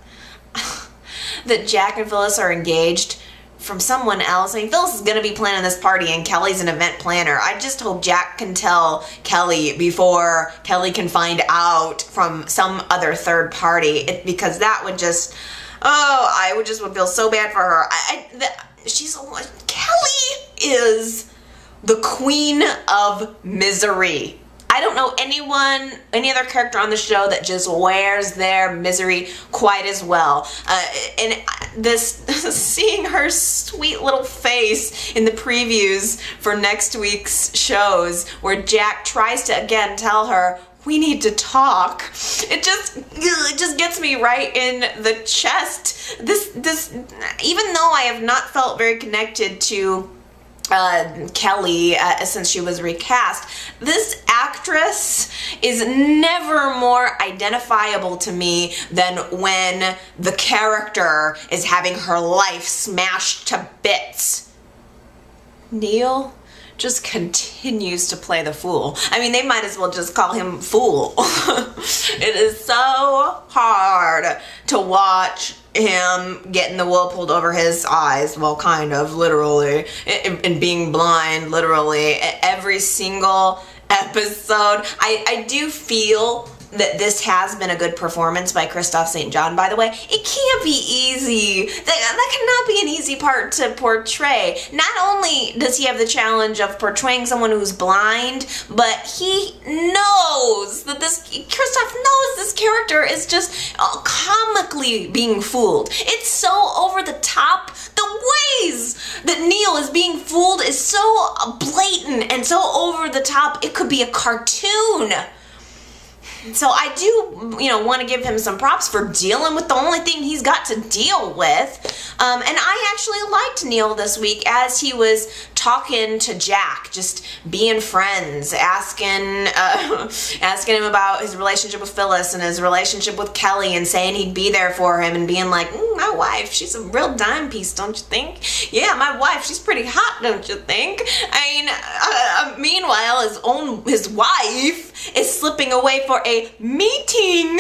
that Jack and Phyllis are engaged from someone else, I mean, Phyllis is going to be planning this party and Kelly's an event planner. I just hope Jack can tell Kelly before Kelly can find out from some other third party, because that would just, I would feel so bad for her. Kelly is the queen of misery. I don't know any other character on the show that just wears their misery quite as well. And seeing her sweet little face in the previews for next week's shows, where Jack tries to again tell her, we need to talk. It just gets me right in the chest. This, even though I have not felt very connected to Kelly since she was recast, this actress is never more identifiable to me than when the character is having her life smashed to bits. Neil just continues to play the fool. I mean, they might as well just call him Fool. It is so hard to watch him getting the wool pulled over his eyes, well, kind of, literally, and being blind, literally, every single episode. I do feel that this has been a good performance by Christoph St. John, by the way. It can't be easy. That cannot be an easy part to portray. Not only does he have the challenge of portraying someone who's blind, but he knows that Christoph knows this character is just comically being fooled. It's so over the top. The ways that Neil is being fooled is so blatant and so over the top, it could be a cartoon. So I do, want to give him some props for dealing with the only thing he's got to deal with. And I actually liked Neil this week as he was talking to Jack, just being friends, asking him about his relationship with Phyllis and his relationship with Kelly, and saying he'd be there for him, and being like, my wife, she's a real dime piece, don't you think? Yeah, my wife, she's pretty hot, don't you think? I mean, meanwhile, his wife is slipping away for a meeting.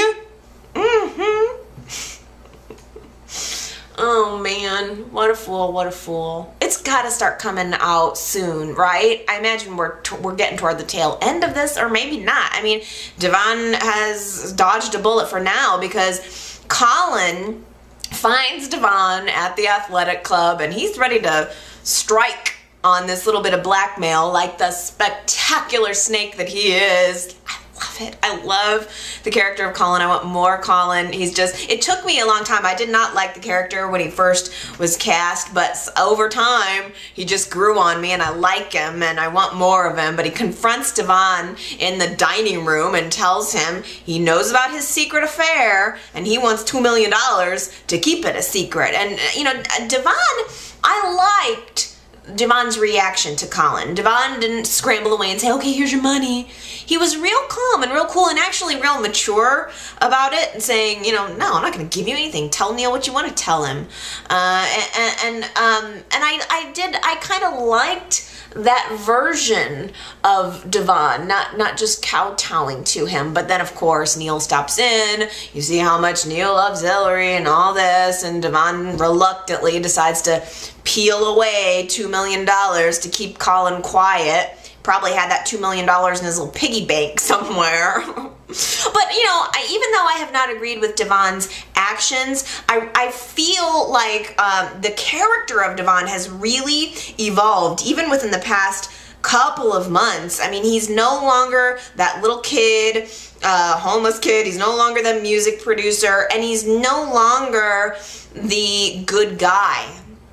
Oh man, what a fool, what a fool. It's gotta start coming out soon, right? I imagine we're getting toward the tail end of this, or maybe not. I mean, Devon has dodged a bullet for now, because Colin finds Devon at the athletic club and he's ready to strike on this little bit of blackmail like the spectacular snake that he is. I love it. I love the character of Colin. I want more Colin. It took me a long time. I did not like the character when he first was cast, but over time, he just grew on me, and I like him, and I want more of him. But he confronts Devon in the dining room and tells him he knows about his secret affair, and he wants $2 million to keep it a secret. And, Devon, I liked Devon's reaction to Colin. Devon didn't scramble away and say, okay, here's your money. He was real calm and real cool and actually real mature about it, and saying, no, I'm not going to give you anything. Tell Neil what you want to tell him. I kind of liked that version of Devon, not just kowtowing to him, but then of course Neil stops in. You see how much Neil loves Hillary and all this, and Devon reluctantly decides to peel away $2 million to keep Colin quiet. Probably had that $2 million in his little piggy bank somewhere. But, even though I have not agreed with Devon's actions, I feel like the character of Devon has really evolved, even within the past couple of months. I mean, he's no longer that little kid, homeless kid. He's no longer the music producer, and he's no longer the good guy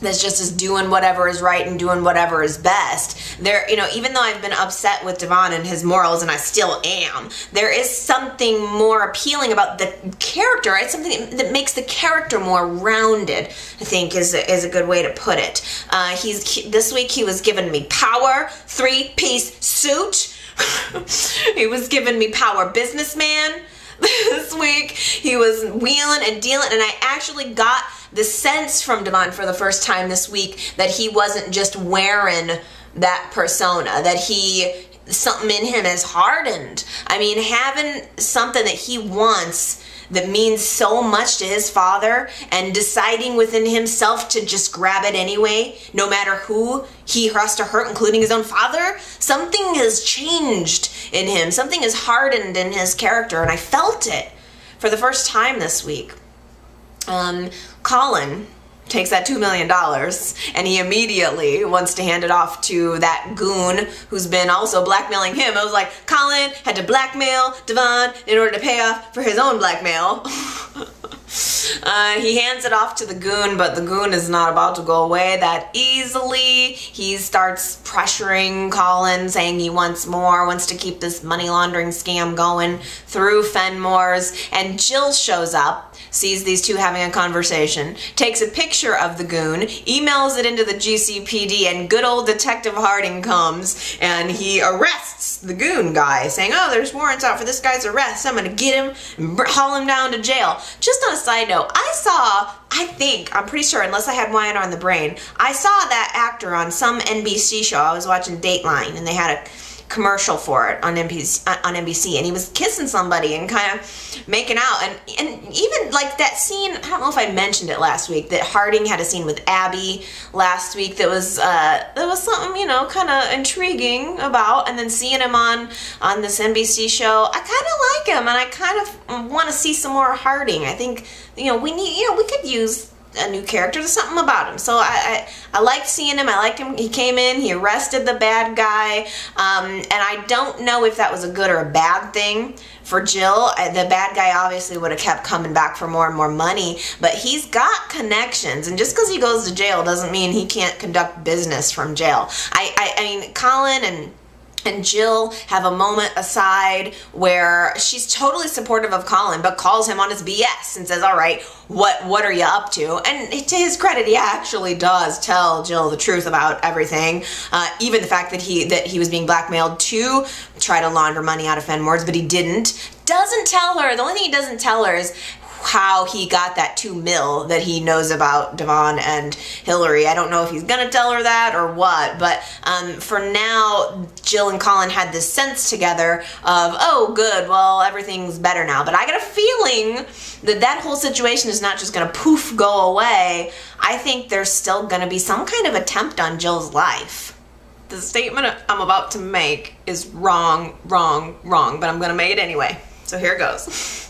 that's just is doing whatever is right and doing whatever is best. There, you know, even though I've been upset with Devon and his morals, and I still am, there is something more appealing about the character, right? Something that makes the character more rounded, I think is a good way to put it. This week he was giving me power, 3-piece suit. He was giving me power businessman. This week he was wheeling and dealing, and I actually got the sense from Devon for the first time this week that he wasn't just wearing that persona, that something in him has hardened. I mean, having something that he wants that means so much to his father and deciding within himself to just grab it anyway, no matter who he has to hurt, including his own father, something has changed in him. Something has hardened in his character, and I felt it for the first time this week. Colin takes that $2 million and he immediately wants to hand it off to that goon who's been also blackmailing him. I was like, Colin had to blackmail Devon in order to pay off for his own blackmail. He hands it off to the goon, but the goon is not about to go away that easily. He starts pressuring Colin, saying he wants more, wants to keep this money laundering scam going through Fenmore's, and Jill shows up, sees these two having a conversation, takes a picture of the goon, emails it into the GCPD, and good old Detective Harding comes and he arrests the goon guy, saying, oh, there's warrants out for this guy's arrest. I'm gonna get him and haul him down to jail. Just on a side note, I'm pretty sure, unless I had wine on the brain, I saw that actor on some NBC show. I was watching Dateline, and they had a commercial for it on NBC, and he was kissing somebody and kind of making out, and even like that scene, I don't know if I mentioned it last week, that Harding had a scene with Abby last week that was something, you know, kind of intriguing about, and then seeing him on this NBC show, I kind of like him, and I kind of want to see some more Harding. I think, you know, we could use a new character. There's something about him. So I liked seeing him. I liked him. He came in, he arrested the bad guy, and I don't know if that was a good or a bad thing for Jill. The bad guy obviously would have kept coming back for more and more money, but he's got connections, and just because he goes to jail doesn't mean he can't conduct business from jail. I mean, Colin and Jill have a moment aside where she's totally supportive of Colin, but calls him on his BS and says, all right, what are you up to? And to his credit, he actually does tell Jill the truth about everything, even the fact that he was being blackmailed to try to launder money out of Fenmore's, but he didn't. Doesn't tell her. The only thing he doesn't tell her is how he got that $2 million that he knows about Devon and Hillary. I don't know if he's gonna tell her that or what, but for now, Jill and Colin had this sense together of, oh good, well everything's better now. But I got a feeling that whole situation is not just gonna poof go away. I think there's still gonna be some kind of attempt on Jill's life. The statement I'm about to make is wrong, but I'm gonna make it anyway. So here it goes.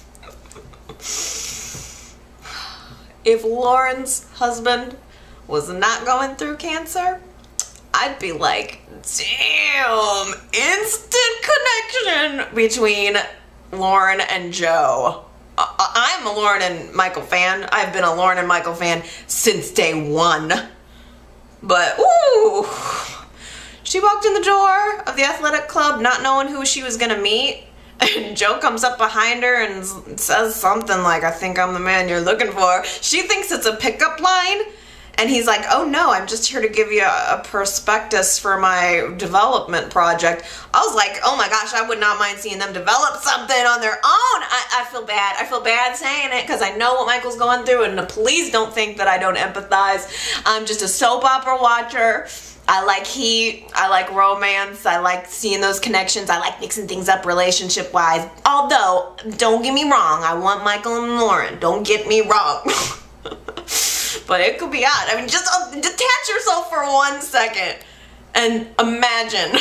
If Lauren's husband was not going through cancer, I'd be like, damn, instant connection between Lauren and Joe. I'm a Lauren and Michael fan. I've been a Lauren and Michael fan since day one. But, ooh, she walked in the door of the athletic club not knowing who she was gonna meet. And Joe comes up behind her and says something like, I think I'm the man you're looking for. She thinks it's a pickup line. And he's like, oh no, I'm just here to give you a prospectus for my development project. I was like, oh my gosh, I would not mind seeing them develop something on their own. I feel bad. I feel bad saying it because I know what Michael's going through, and please don't think that I don't empathize. I'm just a soap opera watcher. I like heat, I like romance, I like seeing those connections, I like mixing things up relationship-wise. Although, don't get me wrong, I want Michael and Lauren, don't get me wrong. But it could be odd. I mean, just detach yourself for 1 second and imagine,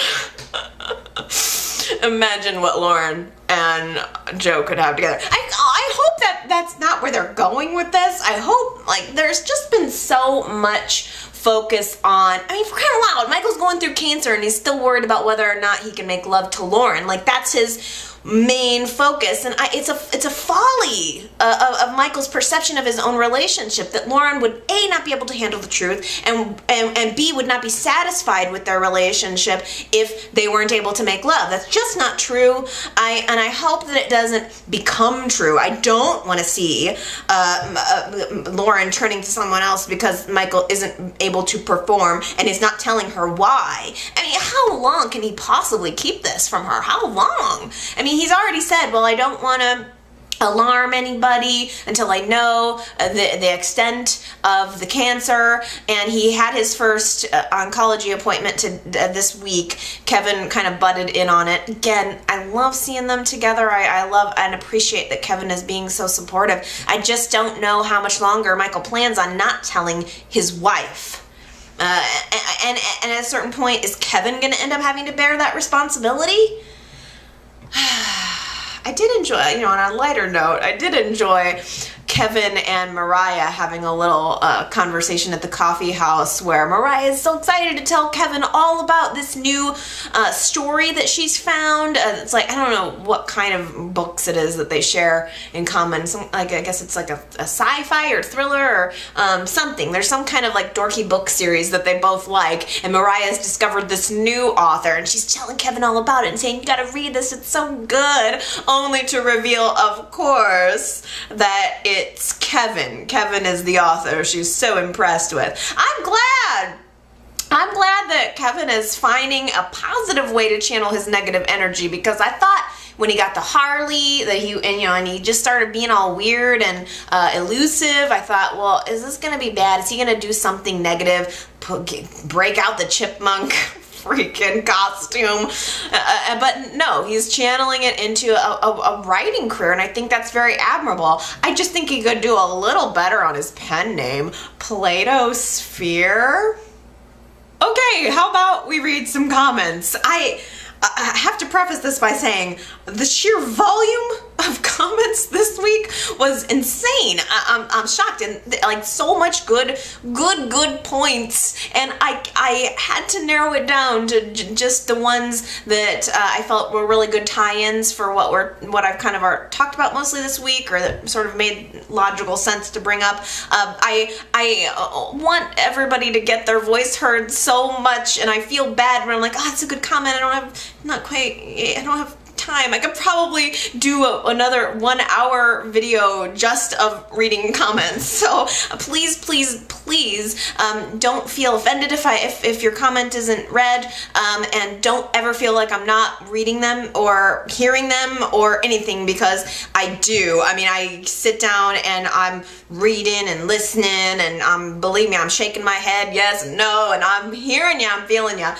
imagine what Lauren and Joe could have together. I hope that that's not where they're going with this. I hope, like, there's just been so much focus on, I mean, for crying out loud, Michael's going through cancer and he's still worried about whether or not he can make love to Lauren. Like, that's his main focus, and it's a folly of Michael's perception of his own relationship, that Lauren would A, not be able to handle the truth, and B, would not be satisfied with their relationship if they weren't able to make love. That's just not true. I hope that it doesn't become true. I don't want to see Lauren turning to someone else because Michael isn't able to perform and is not telling her why. I mean, how long can he possibly keep this from her? How long? I mean, he's already said, well, I don't want to alarm anybody until I know the extent of the cancer, and he had his first oncology appointment this week. Kevin kind of butted in on it. Again, I love seeing them together. I love and appreciate that Kevin is being so supportive. I just don't know how much longer Michael plans on not telling his wife. And at a certain point, is Kevin going to end up having to bear that responsibility? I did enjoy, you know, on a lighter note, I did enjoy Kevin and Mariah having a little conversation at the coffee house where Mariah is so excited to tell Kevin all about this new story that she's found. It's like, I don't know what kind of books it is that they share in common. I guess it's like a sci-fi or thriller or something. There's some kind of like dorky book series that they both like, and Mariah's discovered this new author, and she's telling Kevin all about it and saying, you gotta read this, it's so good, only to reveal, of course, that it's Kevin. Kevin is the author she's so impressed with. I'm glad that Kevin is finding a positive way to channel his negative energy, because I thought when he got the Harley that and he just started being all weird and elusive, I thought, well, is this gonna be bad? Is he gonna do something negative, break out the chipmunk freaking costume? But no, he's channeling it into a writing career, and I think that's very admirable. I just think he could do a little better on his pen name, Plato Sphere. Okay, how about we read some comments? I have to preface this by saying the sheer volume of comments this week was insane. I'm shocked, and like so much good points, and I had to narrow it down to just the ones that I felt were really good tie-ins for what I've kind of talked about mostly this week, or that sort of made logical sense to bring up. I want everybody to get their voice heard so much, and I feel bad when I'm like, oh, it's a good comment. I don't have time. I could probably do another 1 hour video just of reading comments. So please don't feel offended if your comment isn't read, and don't ever feel like I'm not reading them or hearing them or anything, because I do. I mean, I sit down and I'm reading and listening, and believe me, I'm shaking my head yes and no, and I'm hearing you, I'm feeling you.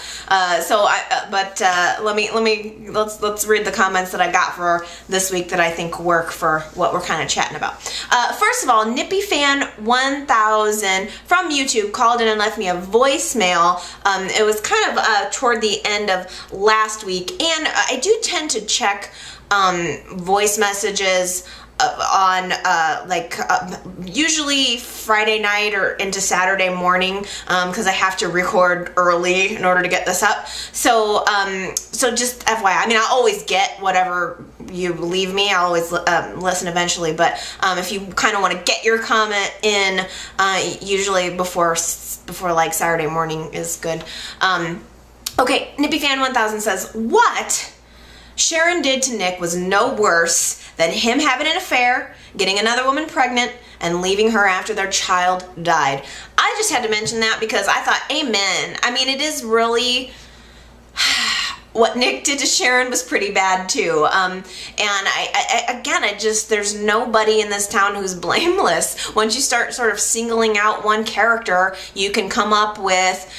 Let's read the comments that I got for this week that I think work for what we're kind of chatting about. First of all, NippyFan1000 from YouTube called in and left me a voicemail. It was kind of toward the end of last week, and I do tend to check voice messages on usually Friday night or into Saturday morning, because I have to record early in order to get this up. So just FYI, I mean, I always get whatever you leave me. I'll always listen eventually, but if you kind of want to get your comment in, usually before like Saturday morning is good. Okay, NippyFan1000 says, what Sharon did to Nick was no worse than him having an affair, getting another woman pregnant, and leaving her after their child died. I just had to mention that because I thought, amen. I mean, it is really... what Nick did to Sharon was pretty bad too. And there's nobody in this town who's blameless. Once you start sort of singling out one character, you can come up with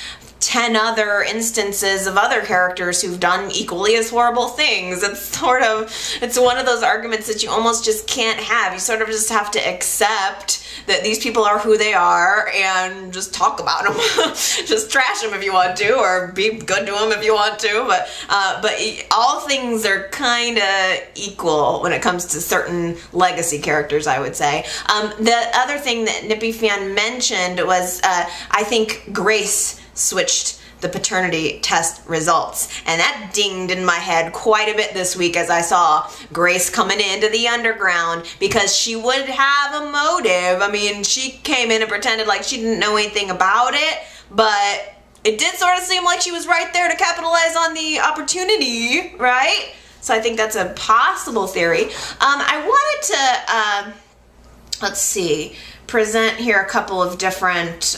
10 other instances of other characters who've done equally as horrible things. It's one of those arguments that you almost just can't have. You sort of just have to accept that these people are who they are and just talk about them. Just trash them if you want to, or be good to them if you want to, but all things are kind of equal when it comes to certain legacy characters, I would say. The other thing that Nippy Fan mentioned was, I think Grace switched the paternity test results, and that dinged in my head quite a bit this week as I saw Grace coming into the underground, because she would have a motive. I mean, she came in and pretended like she didn't know anything about it, but it did sort of seem like she was right there to capitalize on the opportunity, right? So I think that's a possible theory. I wanted to, let's see, present here a couple of different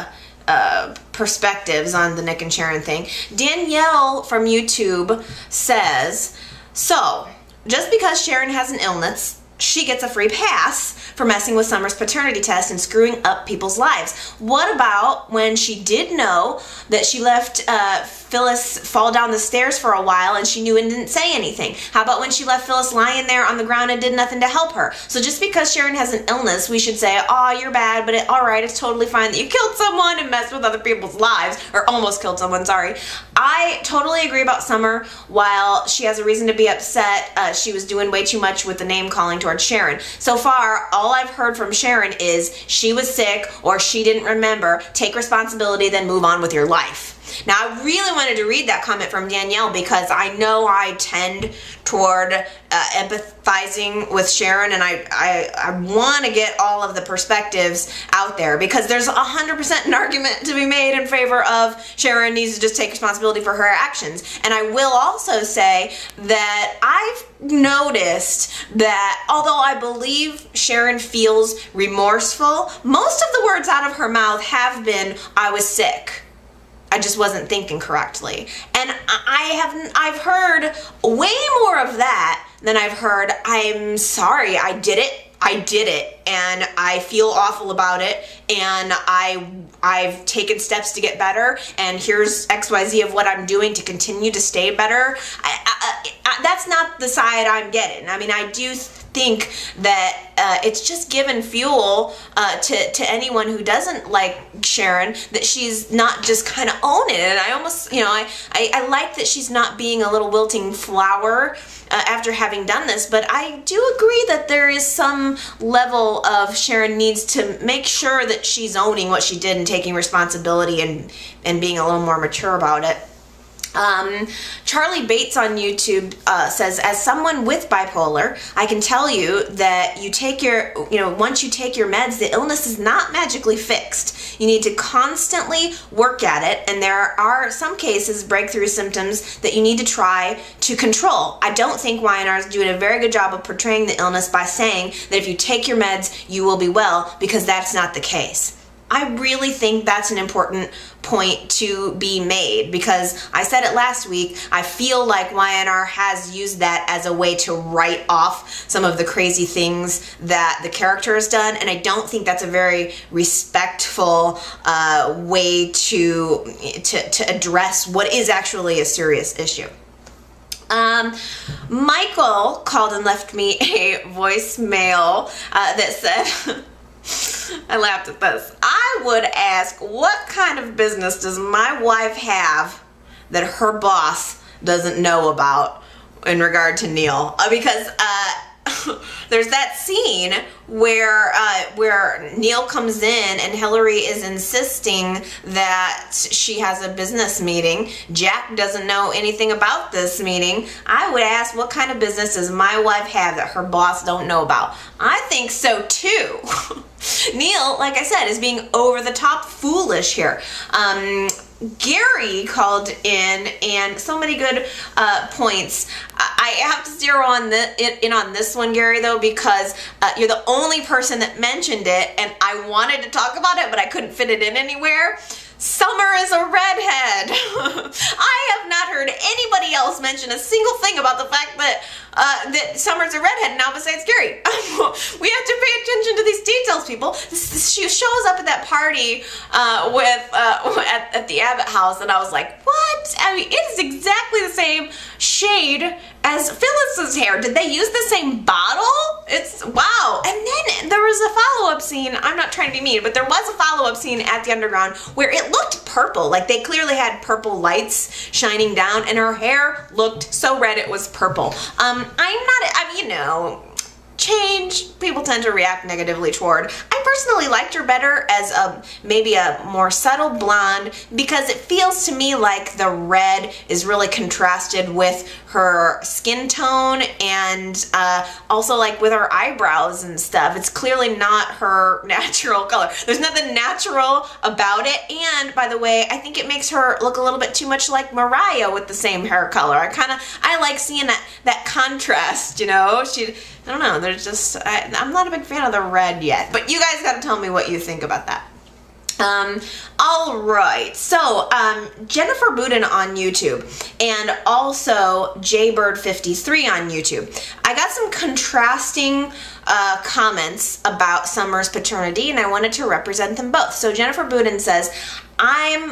perspectives on the Nick and Sharon thing. Danielle from YouTube says, so just because Sharon has an illness, she gets a free pass for messing with Summer's paternity test and screwing up people's lives. What about when she did know that she left Phyllis fall down the stairs for a while and she knew and didn't say anything? How about when she left Phyllis lying there on the ground and did nothing to help her? So just because Sharon has an illness, we should say, oh, you're bad, but alright, it's totally fine that you killed someone and messed with other people's lives, or almost killed someone, sorry. I totally agree about Summer. While she has a reason to be upset, she was doing way too much with the name calling towards Sharon. So far, all I've heard from Sharon is she was sick or she didn't remember. Take responsibility, then move on with your life. Now, I really wanted to read that comment from Danielle because I know I tend toward empathizing with Sharon, and I want to get all of the perspectives out there, because there's 100% an argument to be made in favor of Sharon needs to just take responsibility for her actions. And I will also say that I've noticed that although I believe Sharon feels remorseful, most of the words out of her mouth have been, I was sick. I just wasn't thinking correctly. And I've heard way more of that than I've heard, I'm sorry, I did it, and I feel awful about it, and I've taken steps to get better, and here's XYZ of what I'm doing to continue to stay better. That's not the side I'm getting. I mean, I do think that it's just given fuel to anyone who doesn't like Sharon, that she's not just kind of owning it. And I almost, you know, I like that she's not being a little wilting flower after having done this, but I do agree that there is some level of Sharon needs to make sure that she's owning what she did and taking responsibility and being a little more mature about it. Charlie Bates on YouTube says, as someone with bipolar, I can tell you that you take your, once you take your meds, the illness is not magically fixed. You need to constantly work at it, and there are some cases, breakthrough symptoms, that you need to try to control. I don't think Y&R is doing a very good job of portraying the illness by saying that if you take your meds, you will be well, because that's not the case. I really think that's an important point to be made, because I said it last week, I feel like Y&R has used that as a way to write off some of the crazy things that the character has done, and I don't think that's a very respectful way to address what is actually a serious issue. Michael called and left me a voicemail that said, I laughed at this. I would ask, what kind of business does my wife have that her boss doesn't know about in regard to Neil? Because there's that scene where Neil comes in and Hillary is insisting that she has a business meeting. Jack doesn't know anything about this meeting. I would ask, what kind of business does my wife have that her boss don't know about? I think so too. Neil, like I said, is being over the top foolish here. Gary called in, and so many good points. I have to zero in on this one, Gary, though, because you're the only person that mentioned it, and I wanted to talk about it, but I couldn't fit it in anywhere. Summer is a redhead. I have not heard anybody else mention a single thing about the fact that that Summer's a redhead now besides Gary. We have to pay attention to these details, people. She shows up at that party at the Abbott house, and I was like, what? I mean, it is exactly the same shade as Phyllis's hair. Did they use the same bottle? It's wow. And then there was a follow-up scene. I'm not trying to be mean, but there was a follow-up scene at the Underground where it looked purple. Like they clearly had purple lights shining down, and her hair looked so red it was purple. You know, change people tend to react negatively toward. I personally liked her better as maybe a more subtle blonde, because it feels to me like the red is really contrasted with her skin tone and also like with her eyebrows and stuff. It's clearly not her natural color. There's nothing natural about it, and by the way, I think it makes her look a little bit too much like Mariah with the same hair color. I like seeing that contrast, you know. I don't know, there's just, I'm not a big fan of the red yet, but you guys gotta tell me what you think about that. Alright, so Jennifer Budin on YouTube and also Jaybird53 on YouTube. I got some contrasting comments about Summer's paternity, and I wanted to represent them both. So Jennifer Budin says, I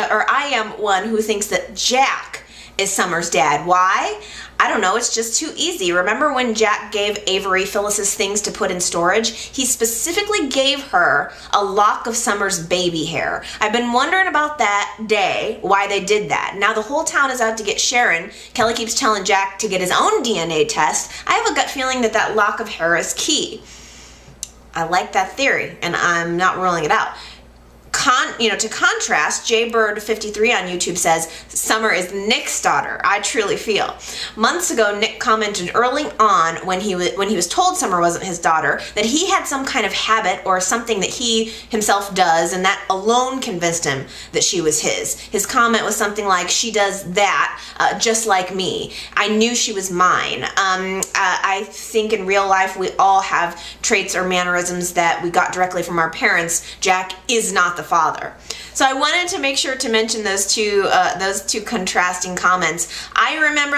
am one who thinks that Jack is Summer's dad. Why? I don't know, it's just too easy. Remember when Jack gave Avery Phyllis's things to put in storage? He specifically gave her a lock of Summer's baby hair. I've been wondering about that day, why they did that. Now the whole town is out to get Sharon. Kelly keeps telling Jack to get his own DNA test. I have a gut feeling that that lock of hair is key. I like that theory, and I'm not ruling it out. To contrast, Jaybird53 on YouTube says, Summer is Nick's daughter. I truly feel. Months ago, Nick commented early on when he was told Summer wasn't his daughter that he had some kind of habit or something that he himself does, and that alone convinced him that she was his. His comment was something like, she does that just like me. I knew she was mine. I think in real life we all have traits or mannerisms that we got directly from our parents. Jack is not the father. So I wanted to make sure to mention those two contrasting comments. I remember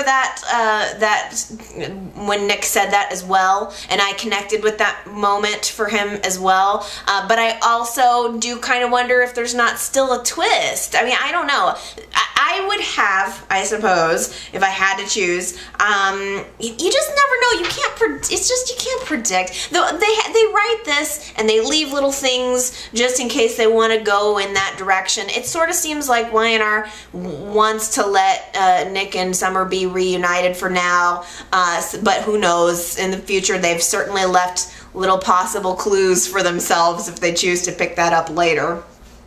that when Nick said that as well, and I connected with that moment for him as well. But I also do kind of wonder if there's not still a twist. I mean, I don't know. I would have, I suppose, if I had to choose. You just never know. You can't. It's just you can't predict. They write this and they leave little things just in case they want to go in that direction. It sort of seems like Y&R wants to let Nick and Summer be reunited for now, but who knows? In the future, they've certainly left little possible clues for themselves if they choose to pick that up later.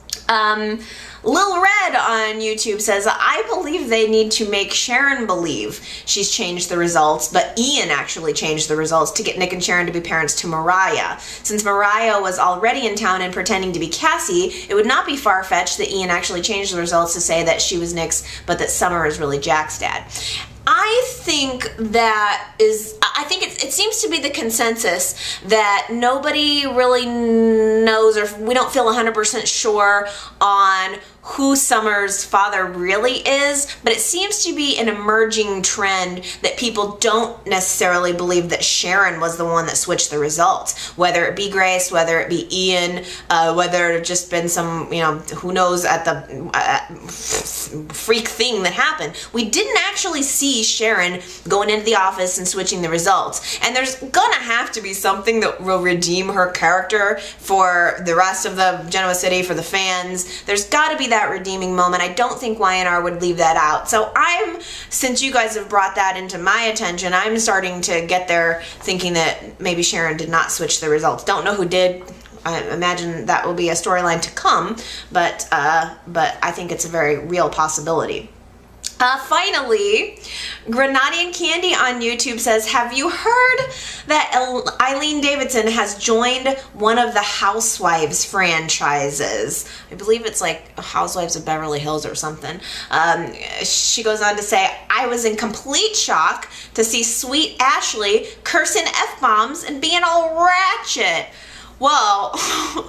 Lil Red on YouTube says, I believe they need to make Sharon believe she's changed the results, but Ian actually changed the results to get Nick and Sharon to be parents to Mariah. Since Mariah was already in town and pretending to be Cassie, it would not be far-fetched that Ian actually changed the results to say that she was Nick's, but that Summer is really Jack's dad. I think it seems to be the consensus that nobody really knows, or we don't feel 100% sure on who Summer's father really is, but it seems to be an emerging trend that people don't necessarily believe that Sharon was the one that switched the results. Whether it be Grace, whether it be Ian, whether it had just been some, who knows, at the freak thing that happened. We didn't actually see Sharon going into the office and switching the results. And there's gonna have to be something that will redeem her character for the rest of the Genoa City, for the fans. There's gotta be that redeeming moment. I don't think Y&R would leave that out. So since you guys have brought that into my attention, I'm starting to get there thinking that maybe Sharon did not switch the results. Don't know who did. I imagine that will be a storyline to come, but I think it's a very real possibility. Finally, Grenadian Candy on YouTube says, have you heard that Eileen Davidson has joined one of the Housewives franchises? I believe it's like Housewives of Beverly Hills or something. She goes on to say, I was in complete shock to see sweet Ashley cursing F-bombs and being all ratchet. Well,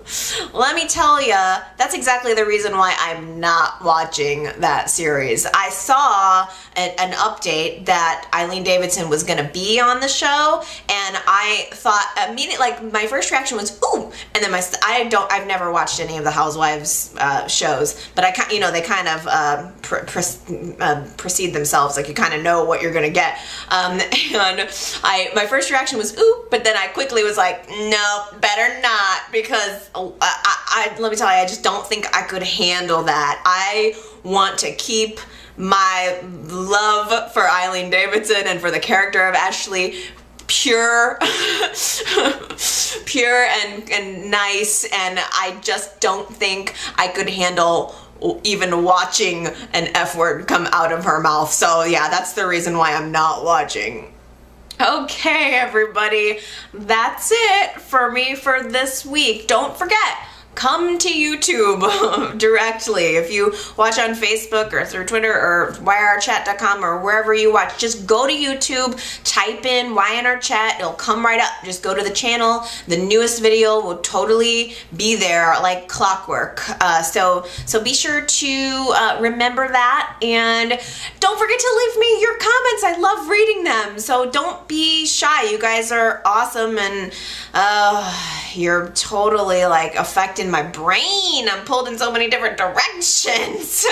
Let me tell ya, that's exactly the reason why I'm not watching that series. I saw an update that Eileen Davidson was gonna be on the show, and I thought immediately, like, my first reaction was, ooh, and then I've never watched any of the Housewives shows, but they kind of precede themselves, like you kind of know what you're gonna get, and my first reaction was, ooh, but then I quickly was like, no, better not, because let me tell you, I just don't think I could handle that. I want to keep my love for Eileen Davidson and for the character of Ashley pure and nice, and I just don't think I could handle even watching an F word come out of her mouth. So yeah, that's the reason why I'm not watching. Okay, everybody, that's it for me for this week. Don't forget, come to YouTube directly. If you watch on Facebook or through Twitter or yrchat.com or wherever you watch, just go to YouTube, type in YNRChat, it'll come right up. Just go to the channel. The newest video will totally be there like clockwork. So be sure to remember that, and don't forget to leave me your comments. I love reading them, so don't be shy. You guys are awesome, and you're totally like affecting my brain. I'm pulled in so many different directions.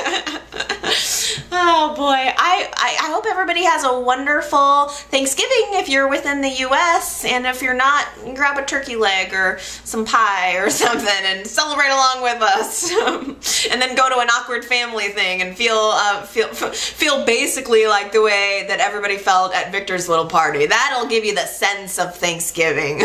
Oh boy, I hope everybody has a wonderful Thanksgiving if you're within the US, and if you're not, grab a turkey leg or some pie or something and celebrate along with us. And then go to an awkward family thing and feel basically like the way that everybody felt at Victor's little party. That'll give you the sense of Thanksgiving.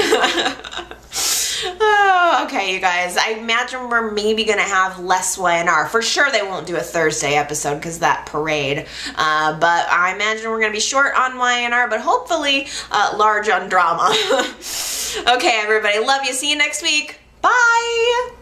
Oh, okay, you guys. I imagine we're maybe going to have less YNR. For sure they won't do a Thursday episode because that parade. But I imagine we're going to be short on YNR, but hopefully large on drama. Okay, everybody. Love you. See you next week. Bye.